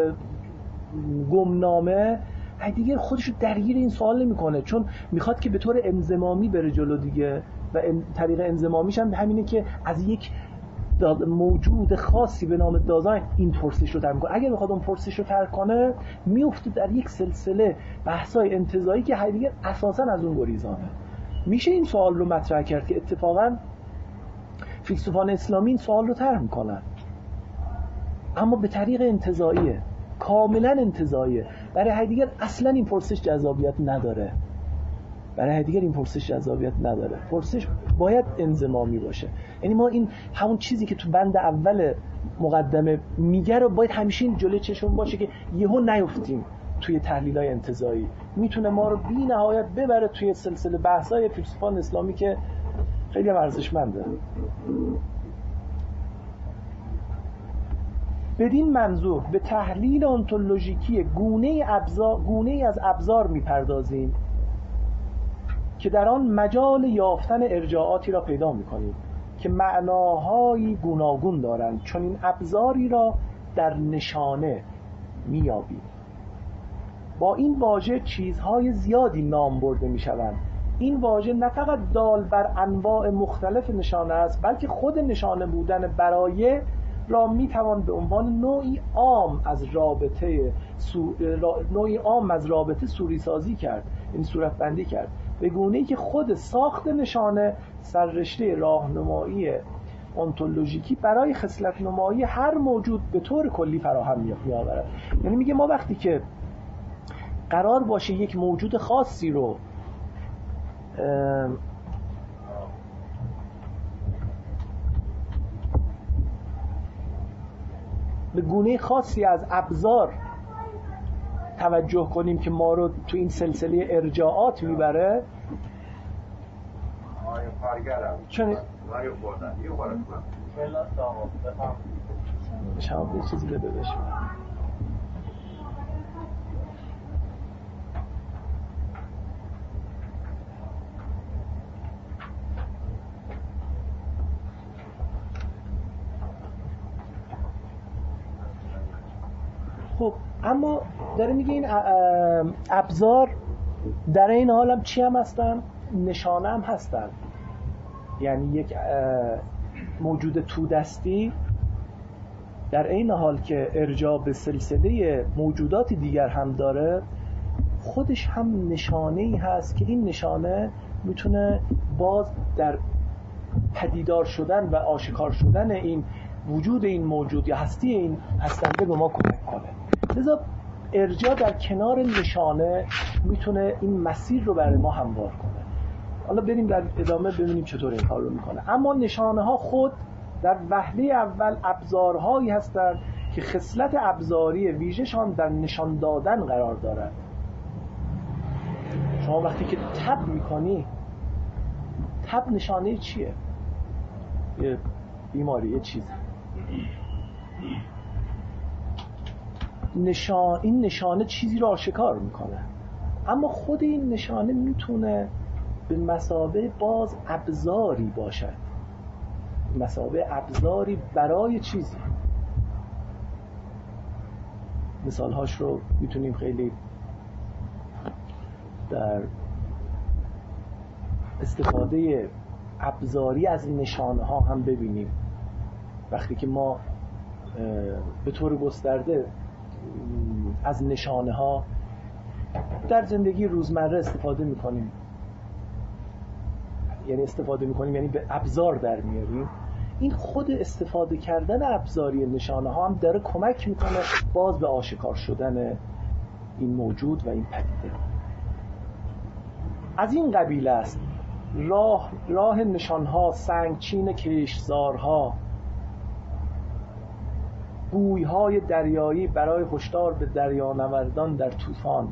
گمنامه، دیگه خودشو درگیر این سوال نمیکنه، چون میخواد که به طور انضمامی بره جلو دیگه. و طریق انضمامیش هم همینه که از یک موجود خاصی به نام دازاین این پرسش رو ترک کنه. اگه بخواد اون پرسش رو ترک کنه میفته در یک سلسله بحث‌های انتزاعی که هایدگر اساساً از اون گریزانه. میشه این سوال رو مطرح کرد که اتفاقاً فیلسوفان اسلامی این سوال رو طرح میکنن، اما به طریق انتزاعیه، کاملا انتزاعیه. برای هایدگر اصلا این پرسش جذابیت نداره. پرسش باید انضمامی باشه. یعنی ما این همون چیزی که تو بند اول مقدمه میگه رو باید همیشه این جلوی چشم باشه که یهو نیفتیم توی تحلیل‌های انتزاعی. میتونه ما رو بی نهایت ببره توی سلسله بحث‌های فیلسوفان اسلامی که خیلی هم ارزشمنده. بدین منظور به تحلیل انتولوژیکی گونه‌ای از ابزار میپردازیم که در آن مجال یافتن ارجاعاتی را پیدا می‌کنیم که معناهایی گوناگون دارند. چون این ابزاری را در نشانه می‌یابیم. با این واژه چیزهای زیادی نام برده می‌شوند. این واژه نه فقط دال بر انواع مختلف نشانه است، بلکه خود نشانه بودن برای را میتوان به عنوان نوعی عام از رابطه سوری سازی کرد، یعنی صورت بندی کرد، به گونه‌ای که خود ساخت نشانه سررشته راهنمایی انتولوژیکی برای خصلت نمایی هر موجود به طور کلی فراهم می‌آورد. یعنی میگه ما وقتی که قرار باشه یک موجود خاصی رو به گونه خاصی از ابزار توجه کنیم که ما رو تو این سلسله ارجاعات میبره، چون شما یه چیزی بده بشه. خب اما داره میگه این ابزار در این حال هم چی هم هستن؟ نشانه هم هستن. یعنی یک موجود تو دستی در این حال که ارجاع به سلسله موجودات دیگر هم داره، خودش هم نشانه‌ای هست که این نشانه میتونه باز در پدیدار شدن و آشکار شدن این وجود این موجود یا هستی این هستنده به ما کمک کنه. لذا ارجاع در کنار نشانه میتونه این مسیر رو برای ما هموار کنه. حالا بریم در ادامه ببینیم چطور این کار رو میکنه. اما نشانه ها خود در وهله اول ابزارهایی هستند که خصلت ابزاری ویژه‌شان در نشان دادن قرار دارد. شما وقتی که تب میکنی، تب نشانه چیه؟ یه بیماری، یه چیزی. این نشانه چیزی رو آشکار میکنه، اما خود این نشانه میتونه به مثابه باز ابزاری باشد، مثابه ابزاری برای چیزی. مثالهاش رو میتونیم خیلی در استفاده ابزاری از نشانه ها هم ببینیم. وقتی که ما به طور گسترده از نشانه ها در زندگی روزمره استفاده میکنیم، یعنی به ابزار در میاریم، این خود استفاده کردن ابزاری نشانه ها هم داره کمک میکنه باز به آشکار شدن این موجود و این پدیده. از این قبیل است راه نشانها، سنگچین کشتزارها، بویهای دریایی برای هشدار به دریانوردان در طوفان،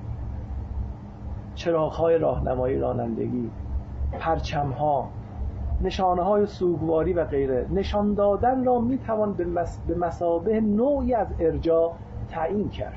چراغ‌های راهنمایی رانندگی، پرچم‌ها، نشانه‌های سوگواری و غیره. نشان دادن را می‌توان به مثابه نوعی از ارجاع تعیین کرد.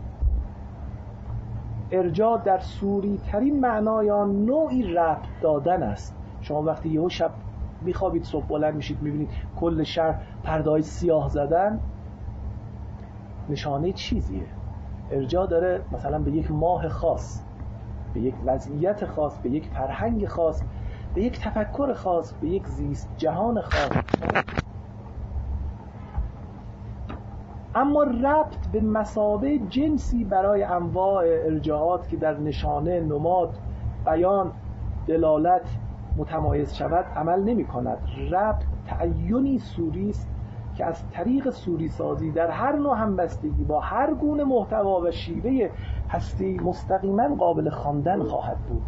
ارجاع در سوری ترین معنای آن نوعی ربط دادن است. شما وقتی یهو شب میخوابید، صبح بلند میشید میبینید کل شهر پرده‌های سیاه زدن، نشانه چیزیه. ارجاع داره مثلا به یک ماه خاص، به یک وضعیت خاص، به یک فرهنگ خاص، به یک تفکر خاص، به یک زیست جهان خاص اما ربط به مثابه جنسی برای انواع ارجاعات که در نشانه، نماد، بیان، دلالت متمایز شود عمل نمی کند. ربط تعینی سوری است که از طریق سوری سازی در هر نوع همبستگی با هر گونه محتوا و شیوه هستی مستقیما قابل خواندن خواهد بود.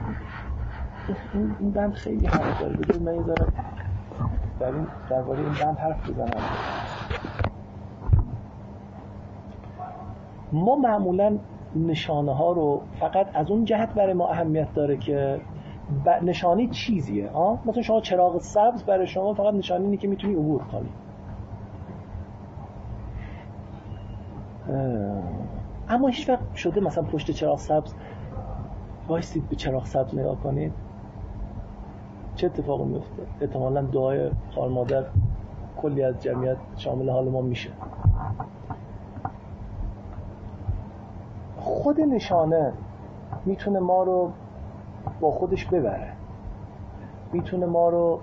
این بند خیلی حرف داره. بذارید من یه ذره درباره این بند حرف بزنم. ما معمولا نشانه ها رو فقط از اون جهت برای ما اهمیت داره که نشانه چیزیه. مثلا شما چراغ سبز برای شما فقط نشانه اینه که میتونی عبور کنی. اما هیچ وقت شده مثلا پشت چراغ سبز وایسید به چراغ سبز نگاه کنید چه اتفاقی میفته؟ احتمالاً دعای خواهر مادر کلی از جمعیت شامل حال ما میشه. خود نشانه میتونه ما رو با خودش ببره، میتونه ما رو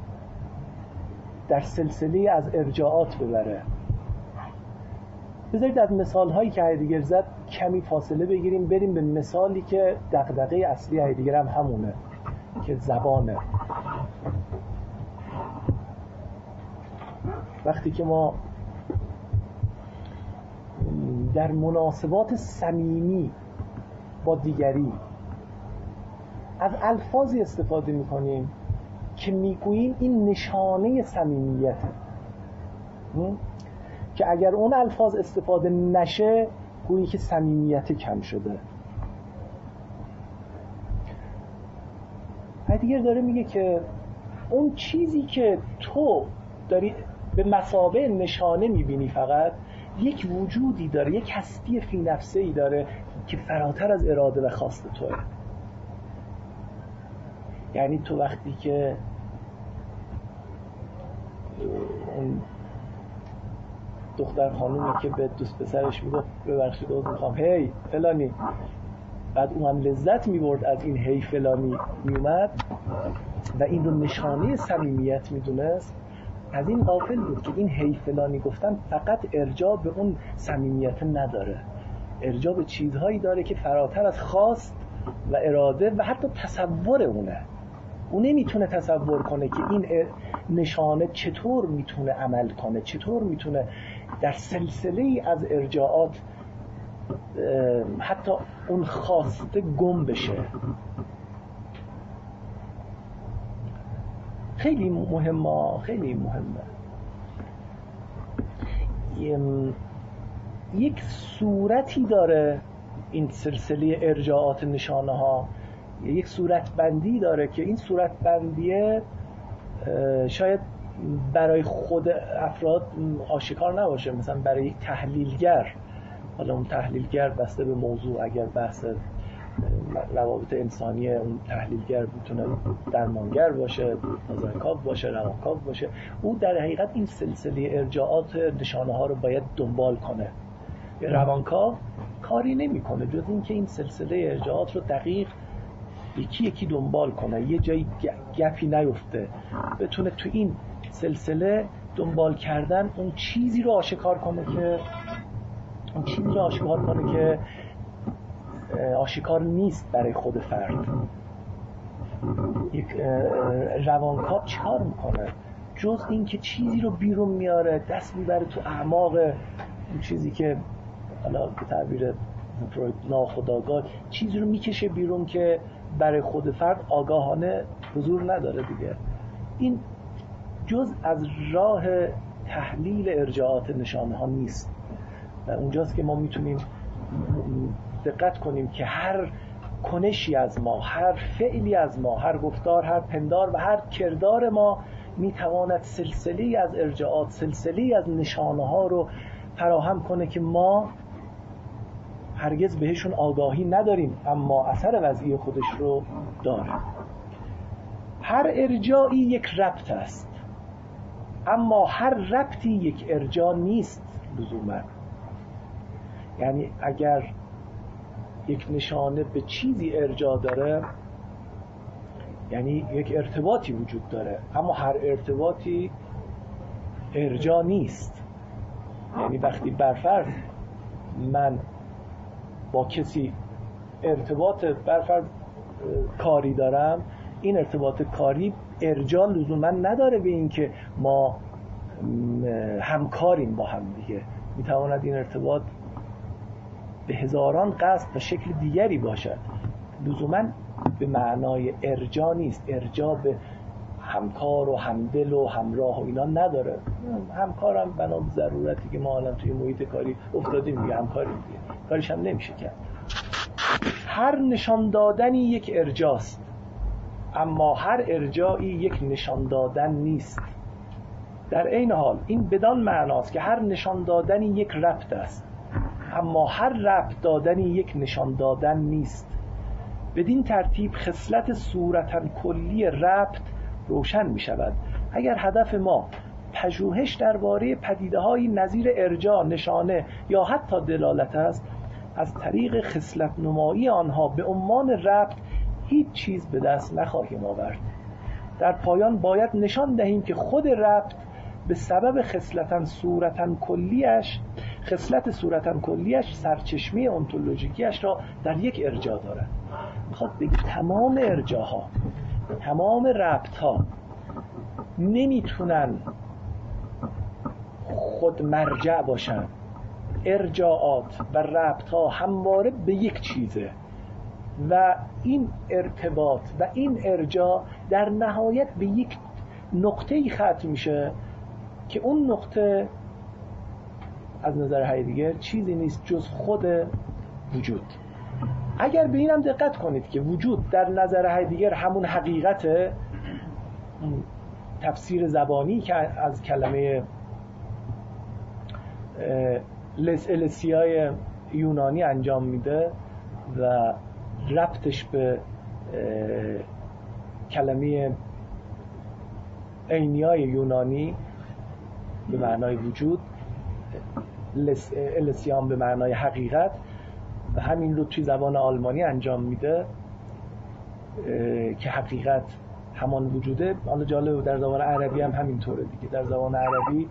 در سلسله از ارجاعات ببره. بذارید از مثال هایی که هایدگر زد کمی فاصله بگیریم، بریم به مثالی که دغدغه اصلی هایدگر هم همونه که زبانه. وقتی که ما در مناسبات صمیمی با دیگری از الفاظی استفاده میکنیم که میگوییم این نشانه صمیمیته، که اگر اون الفاظ استفاده نشه گویی که صمیمیت کم شده. هایدگر داره میگه که اون چیزی که تو داری به مثابه نشانه میبینی فقط یک وجودی داره، یک هستی فی نفسه‌ای داره که فراتر از اراده و خواست توه. یعنی تو وقتی که اون دختر خانومی که به دوست پسرش میگفت ببخشید عذر میخوام هی فلانی، بعد اون هم لذت میبرد از این هی فلانی میومد و این رو نشانه صمیمیت میدونست، از این غافل بود که این هی فلانی گفتن فقط ارجاع به اون صمیمیت نداره، ارجاع به چیزهایی داره که فراتر از خواست و اراده و حتی تصور اونه. اون نمیتونه تصور کنه که این نشانه چطور میتونه عمل کنه، چطور میتونه در سلسله از ارجاعات حتی اون خواسته گم بشه. خیلی مهمه، خیلی مهمه. یک صورتی داره این سلسله ارجاعات نشانه ها، یک صورت بندی داره که این صورت بندیه شاید برای خود افراد آشکار نباشه، مثلا برای یک تحلیلگر، حالا اون تحلیلگر بسته به موضوع، اگر بحث روابط انسانی اون تحلیلگر میتونه درمانگر باشه، نظرکاو باشه، روانکاو باشه، او در حقیقت این سلسله ارجاعات نشانه ها رو باید دنبال کنه. روانکاو کاری نمیکنه جز این که این سلسله ارجاعات رو دقیق یکی یکی دنبال کنه، یه جایی گپی نیفته، بتونه تو این سلسله دنبال کردن اون چیزی رو آشکار کنه که آشکار نیست برای خود فرد. یک روانکاو چیکار میکنه؟ جز این که چیزی رو بیرون میاره، دست میبره تو اعماق اون چیزی که حالا به تعبیر فروید ناخودآگاه، چیزی رو میکشه بیرون که برای خود فرد آگاهانه حضور نداره دیگه. این جز از راه تحلیل ارجاعات نشانه ها نیست و اونجاست که ما میتونیم دقت کنیم که هر کنشی از ما، هر فعلی از ما، هر گفتار، هر پندار و هر کردار ما میتواند سلسله از ارجاعات، سلسله از نشانه ها رو فراهم کنه که ما هرگز بهشون آگاهی نداریم اما اثر وضعی خودش رو داره. هر ارجاعی یک ربط است، اما هر ربطی یک ارجاع نیست لزوما. یعنی اگر یک نشانه به چیزی ارجاع داره یعنی یک ارتباطی وجود داره، اما هر ارتباطی ارجاع نیست. یعنی وقتی برفرض من با کسی ارتباط برفرض کاری دارم، این ارتباط کاری ارجاع لزوما نداره به این که ما همکاریم با هم دیگه. میتواند این ارتباط به هزاران قصد و شکل دیگری باشد، لزوما به معنای ارجاع نیست. ارجاع به همکار و همدل و همراه و اینا نداره. همکارم بنا به ضرورتی که ما الان توی محیط کاری افتادیم دیگه همکاریم دیگه، کارش هم نمیشه کرد. هر نشان دادنی یک ارجاست، اما هر ارجاعی یک نشان دادن نیست. در عین حال این بدان معناست که هر نشان دادنی یک ربط است، اما هر ربط دادنی یک نشان دادن نیست. بدین ترتیب خصلت صورتاً کلی ربط روشن می شود. اگر هدف ما پژوهش درباره پدیده‌های نظیر ارجاع، نشانه یا حتی دلالت است، از طریق خصلت نمایی آنها به عنوان ربط هیچ چیز به دست نخواهیم آورد. در پایان باید نشان دهیم که خود ربط به سبب خصلت صورتاً کلیش سرچشمه انتولوژیکیش را در یک ارجاع دارد. میخواد بگه تمام ارجاعها، تمام ربطها نمیتونن خود مرجع باشن. ارجاعات و ربطها همواره به یک چیزه و این ارتباط و این ارجاع در نهایت به یک نقطه‌ای ختم میشه که اون نقطه از نظر هایدگر چیزی نیست جز خود وجود. اگر به اینم دقت کنید که وجود در نظر هایدگر همون حقیقته، تفسیر زبانی که از کلمه السیای یونانی انجام میده و ربطش به کلمه عینیای یونانی به معنای وجود، السیام به معنای حقیقت، و همین رو توی زبان آلمانی انجام میده که حقیقت همان وجوده. حالا جالب، در زبان عربی هم همینطوره دیگه. در زبان عربی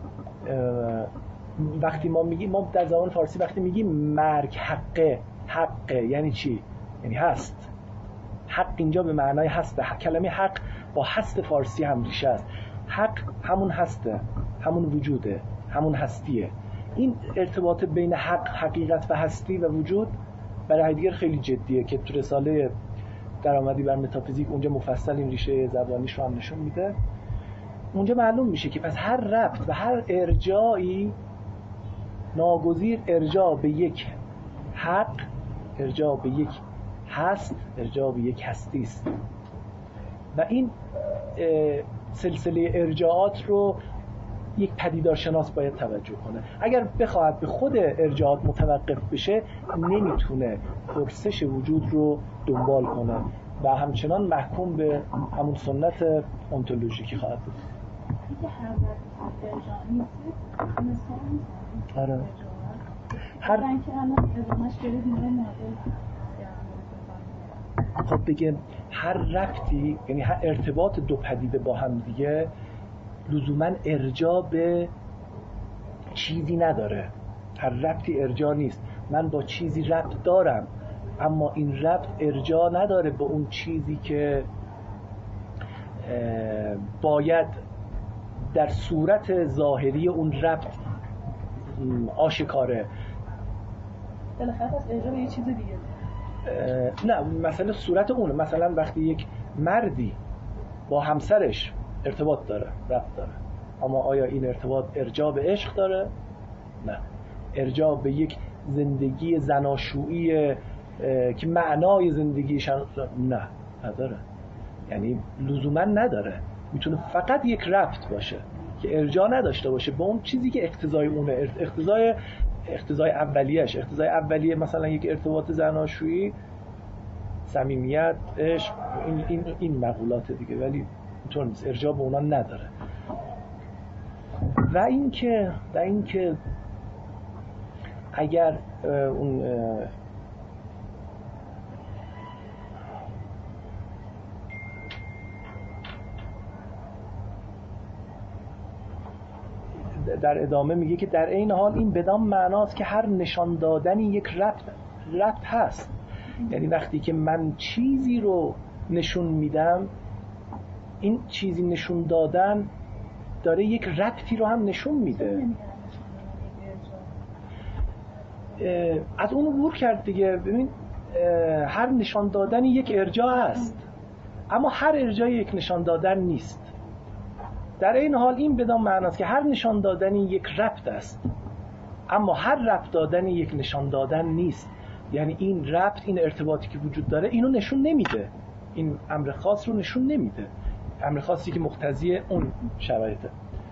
وقتی ما در زبان فارسی وقتی میگیم مرگ حقه یعنی چی؟ یعنی هست. حق اینجا به معنای هسته. کلمه حق با هست فارسی هم ریشه است. حق همون هسته، همون وجوده، همون هستیه. این ارتباط بین حقیقت و هستی و وجود برای هایدگر خیلی جدیه که تو رساله درآمدی بر متافیزیک اونجا مفصل این ریشه زبانیش رو هم نشون میده. اونجا معلوم میشه که پس هر ربط و هر ارجاعی ناگزیر ارجاع به یک حق، ارجاع به یک هست، ارجاع به یک هستی است و این سلسله ارجاعات رو یک پدیدارشناس باید توجه کنه. اگر بخواهد به خود ارجاعات متوقف بشه نمیتونه پرسش وجود رو دنبال کنه و همچنان محکوم به همون سنت انتولوژیکی خواهد بود. آره. خب بگه هر ربطی، یعنی هر ارتباط دو پدیده با هم دیگه لزوما ارجاع به چیزی نداره. هر ربطی ارجاع نیست. من با چیزی ربط دارم اما این ربط ارجاع نداره به اون چیزی که باید در صورت ظاهری اون ربط آشکاره. بالاخره از ارجاع به یه چیز دیگه. نه، مثلا صورت اونه. مثلا وقتی یک مردی با همسرش ارتباط داره، ربط داره، اما آیا این ارتباط ارجاع به عشق داره؟ نه. ارجاع به یک زندگی زناشویی که معنای زندگیش نه نداره. یعنی لزوما نداره. میتونه فقط یک ربط باشه که ارجاع نداشته باشه به اون چیزی که اقتضای اونه. اقتضای اولیه‌اش، اقتضای اولیه مثلا یک ارتباط زناشویی، صمیمیت، عشق، این مقولات دیگه، ولی اینطور نیست. ارجاع به اونا نداره. و اینکه اگر اون در ادامه میگه که در این حال این بدان معناست که هر نشان دادنی یک ربط هست. یعنی وقتی که من چیزی رو نشون میدم، این چیزی نشون دادن داره یک ربطی رو هم نشون میده. از اون عبور کرد دیگه. ببین هر نشان دادنی یک ارجاع است، اما هر ارجاعی یک نشان دادن نیست. در این حال این بدان معناست که هر نشان دادنی یک ربط است، اما هر ربط دادنی یک نشان دادن نیست. یعنی این ربط، این ارتباطی که وجود داره اینو نشون نمیده، این امر خاص رو نشون نمیده، امر خاصی که مقتضی اون شرایطه.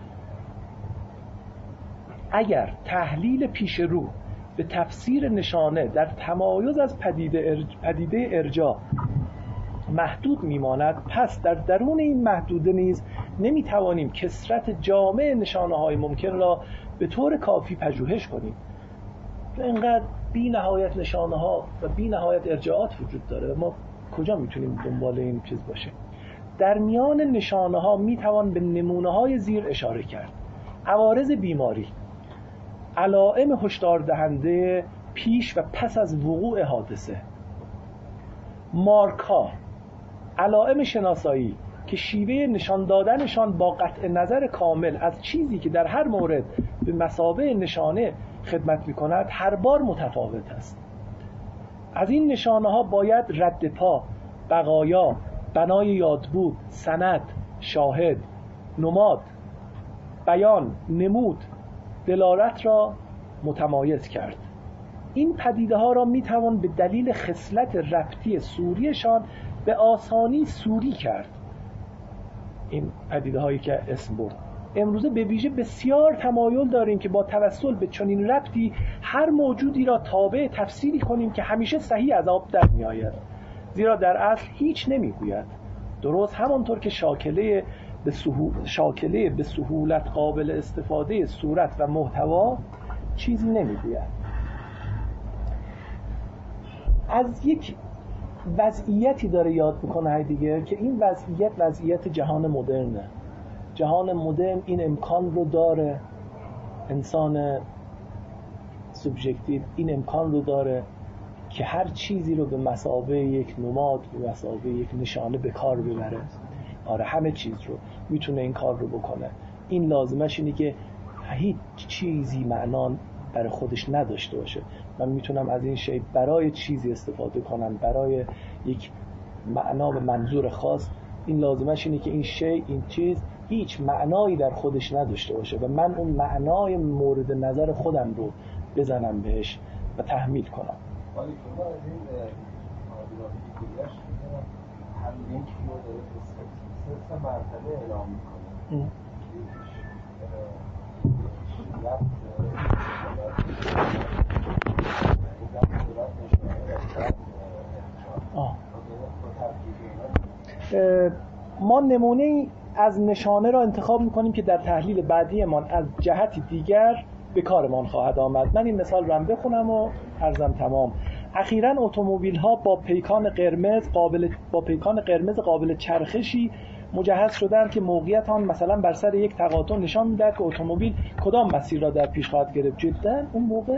اگر تحلیل پیش رو به تفسیر نشانه در تمایز از پدیده ارجاع محدود میماند، پس در درون این محدوده نیز نمیتوانیم کثرت جامع نشانه های ممکن را به طور کافی پژوهش کنیم. اینقدر بی نهایت نشانه ها و بی نهایت ارجاعات وجود داره و ما کجا میتونیم دنبال این چیز باشیم؟ در میان نشانه ها میتوان به نمونه های زیر اشاره کرد: عوارض بیماری، علائم هشدار دهنده پیش و پس از وقوع حادثه، مارک‌ها، علائم شناسایی که شیوه نشان دادنشان با قطع نظر کامل از چیزی که در هر مورد به مثابه نشانه خدمت می‌کند هر بار متفاوت است. از این نشانه ها باید رد پا، بقایا، بنای یادبود، سند، شاهد، نماد، بیان، نمود، دلالت را متمایز کرد. این پدیده ها را می توان به دلیل خصلت ربطی سوریشان به آسانی سوری کرد. این پدیده هایی که اسم برد امروزه به ویژه بسیار تمایل داریم که با توسل به چنین ربطی هر موجودی را تابع تفسیری کنیم که همیشه صحیح از آب در می آید، زیرا در اصل هیچ نمی گوید. درست همانطور که شاکله به سهولت قابل استفاده صورت و محتوا چیزی نمیگوید. از یک وضعیتی داره یاد میکنه هایدگر که این وضعیت جهان مدرنه. جهان مدرن این امکان رو داره، انسان سوبژکتیو این امکان رو داره که هر چیزی رو به مثابه یک نماد، به مثابه یک نشانه به کار ببره. آره همه چیز رو میتونه این کار رو بکنه. این لازمش اینه که هیچ چیزی معنا برای خودش نداشته باشه. من میتونم از این شی برای چیزی استفاده کنم، برای یک معنا و منظور خاص. این لازمش اینه که این شی، این چیز هیچ معنایی در خودش نداشته باشه و من اون معنای مورد نظر خودم رو بزنم بهش و تحمیل کنم. ولی شما از این معادلاتی کلیش هم لینک رو داره به سه مرحله اعلام میکنه. ما نمونه از نشانه را انتخاب میکنیم که در تحلیل بعدی من از جهتی دیگر به کارمان خواهد آمد. من این مثال رو هم بخونم و عرضم تمام. اخیراً اتومبیل ها با پیکان قرمز قابل چرخشی مجهز شدند که موقعیت آن مثلا بر سر یک تقاطع نشان می‌دهد که اتومبیل کدام مسیر را در پیش خواهد گرفت. جدا اون موقع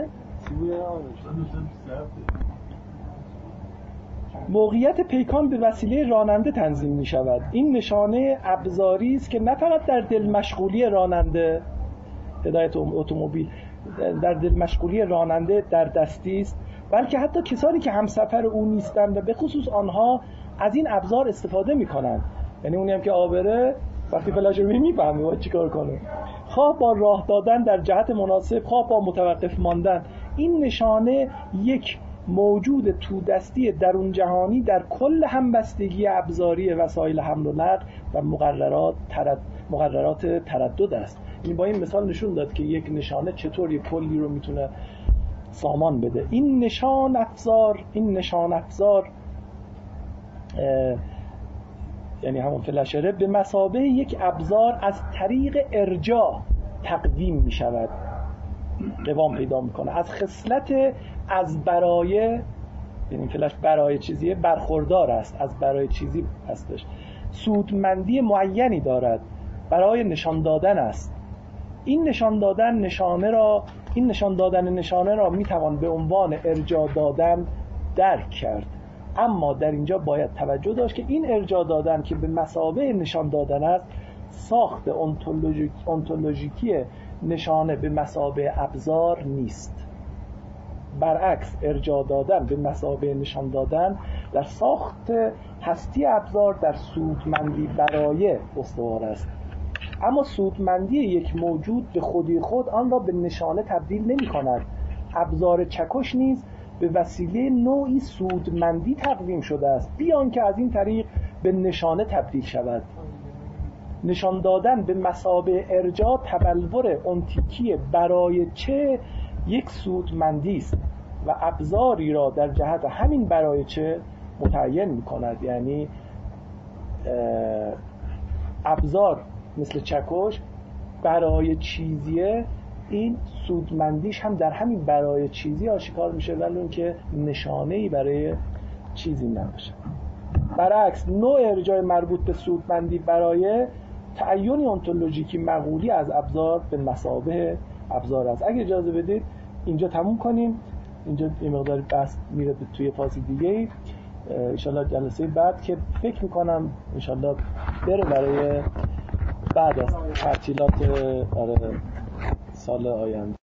موقعیت پیکان به وسیله راننده تنظیم می‌شود. این نشانه ابزاری است که نه فقط در دل مشغولی راننده، هدایت اتومبیل در دل مشغولی راننده در دستی است، بلکه حتی کسانی که همسفر او نیستند و به خصوص آنها از این ابزار استفاده می‌کنند. یعنی اونی هم که آبره وقتی فلاش رو می‌فهمه باید چیکار کنه، خواه با راه دادن در جهت مناسب، خواه با متوقف ماندن. این نشانه یک موجود تو دستی درون جهانی در کل همبستگی ابزاری وسایل حمل و نقل و مقررات تردد است. این با این مثال نشون داد که یک نشانه چطور یک کلی رو میتونه سامان بده. این نشان افزار یعنی همون فلاشره به مثابه یک ابزار از طریق ارجاع تقدیم می شود، قوام پیدا میکنه. از خصلت از برای، یعنی فلاش برای چیزیه برخوردار است، از برای چیزی هستش، سودمندی معینی دارد، برای نشان دادن است. این نشان دادن نشانه را میتوان به عنوان ارجاع دادن درک کرد، اما در اینجا باید توجه داشت که این ارجاع دادن که به مثابه نشان دادن است، ساخت انتولوژیکی نشانه به مثابه ابزار نیست. برعکس ارجاع دادن به مثابه نشان دادن در ساخت هستی ابزار در سودمندی برای استوار است، اما سودمندی یک موجود به خودی خود آن را به نشانه تبدیل نمی کند. ابزار چکش نیز به وسیله نوعی سودمندی تقویم شده است بیان که از این طریق به نشانه تبدیل شود. نشان دادن به مثابه ارجاع تبلور انتیکی برای چه یک سودمندی است و ابزاری را در جهت همین برای چه متعین می کند. یعنی ابزار مثل چکش برای چیزیه، این سودمندیش هم در همین برای چیزی آشکار میشه، ولی اون که نشانه‌ای برای چیزی نباشه. برعکس نوع ارجاع مربوط به سودمندی برای تعین انتولوژیکی مقولی از ابزار به مثابه ابزار است. اگه اجازه بدید اینجا تموم کنیم، اینجا یه مقدار بحث میره توی فاز دیگه. انشالله جلسه بعد که فکر میکنم انشالله بره برای بعد از تعطیلات سال آینده.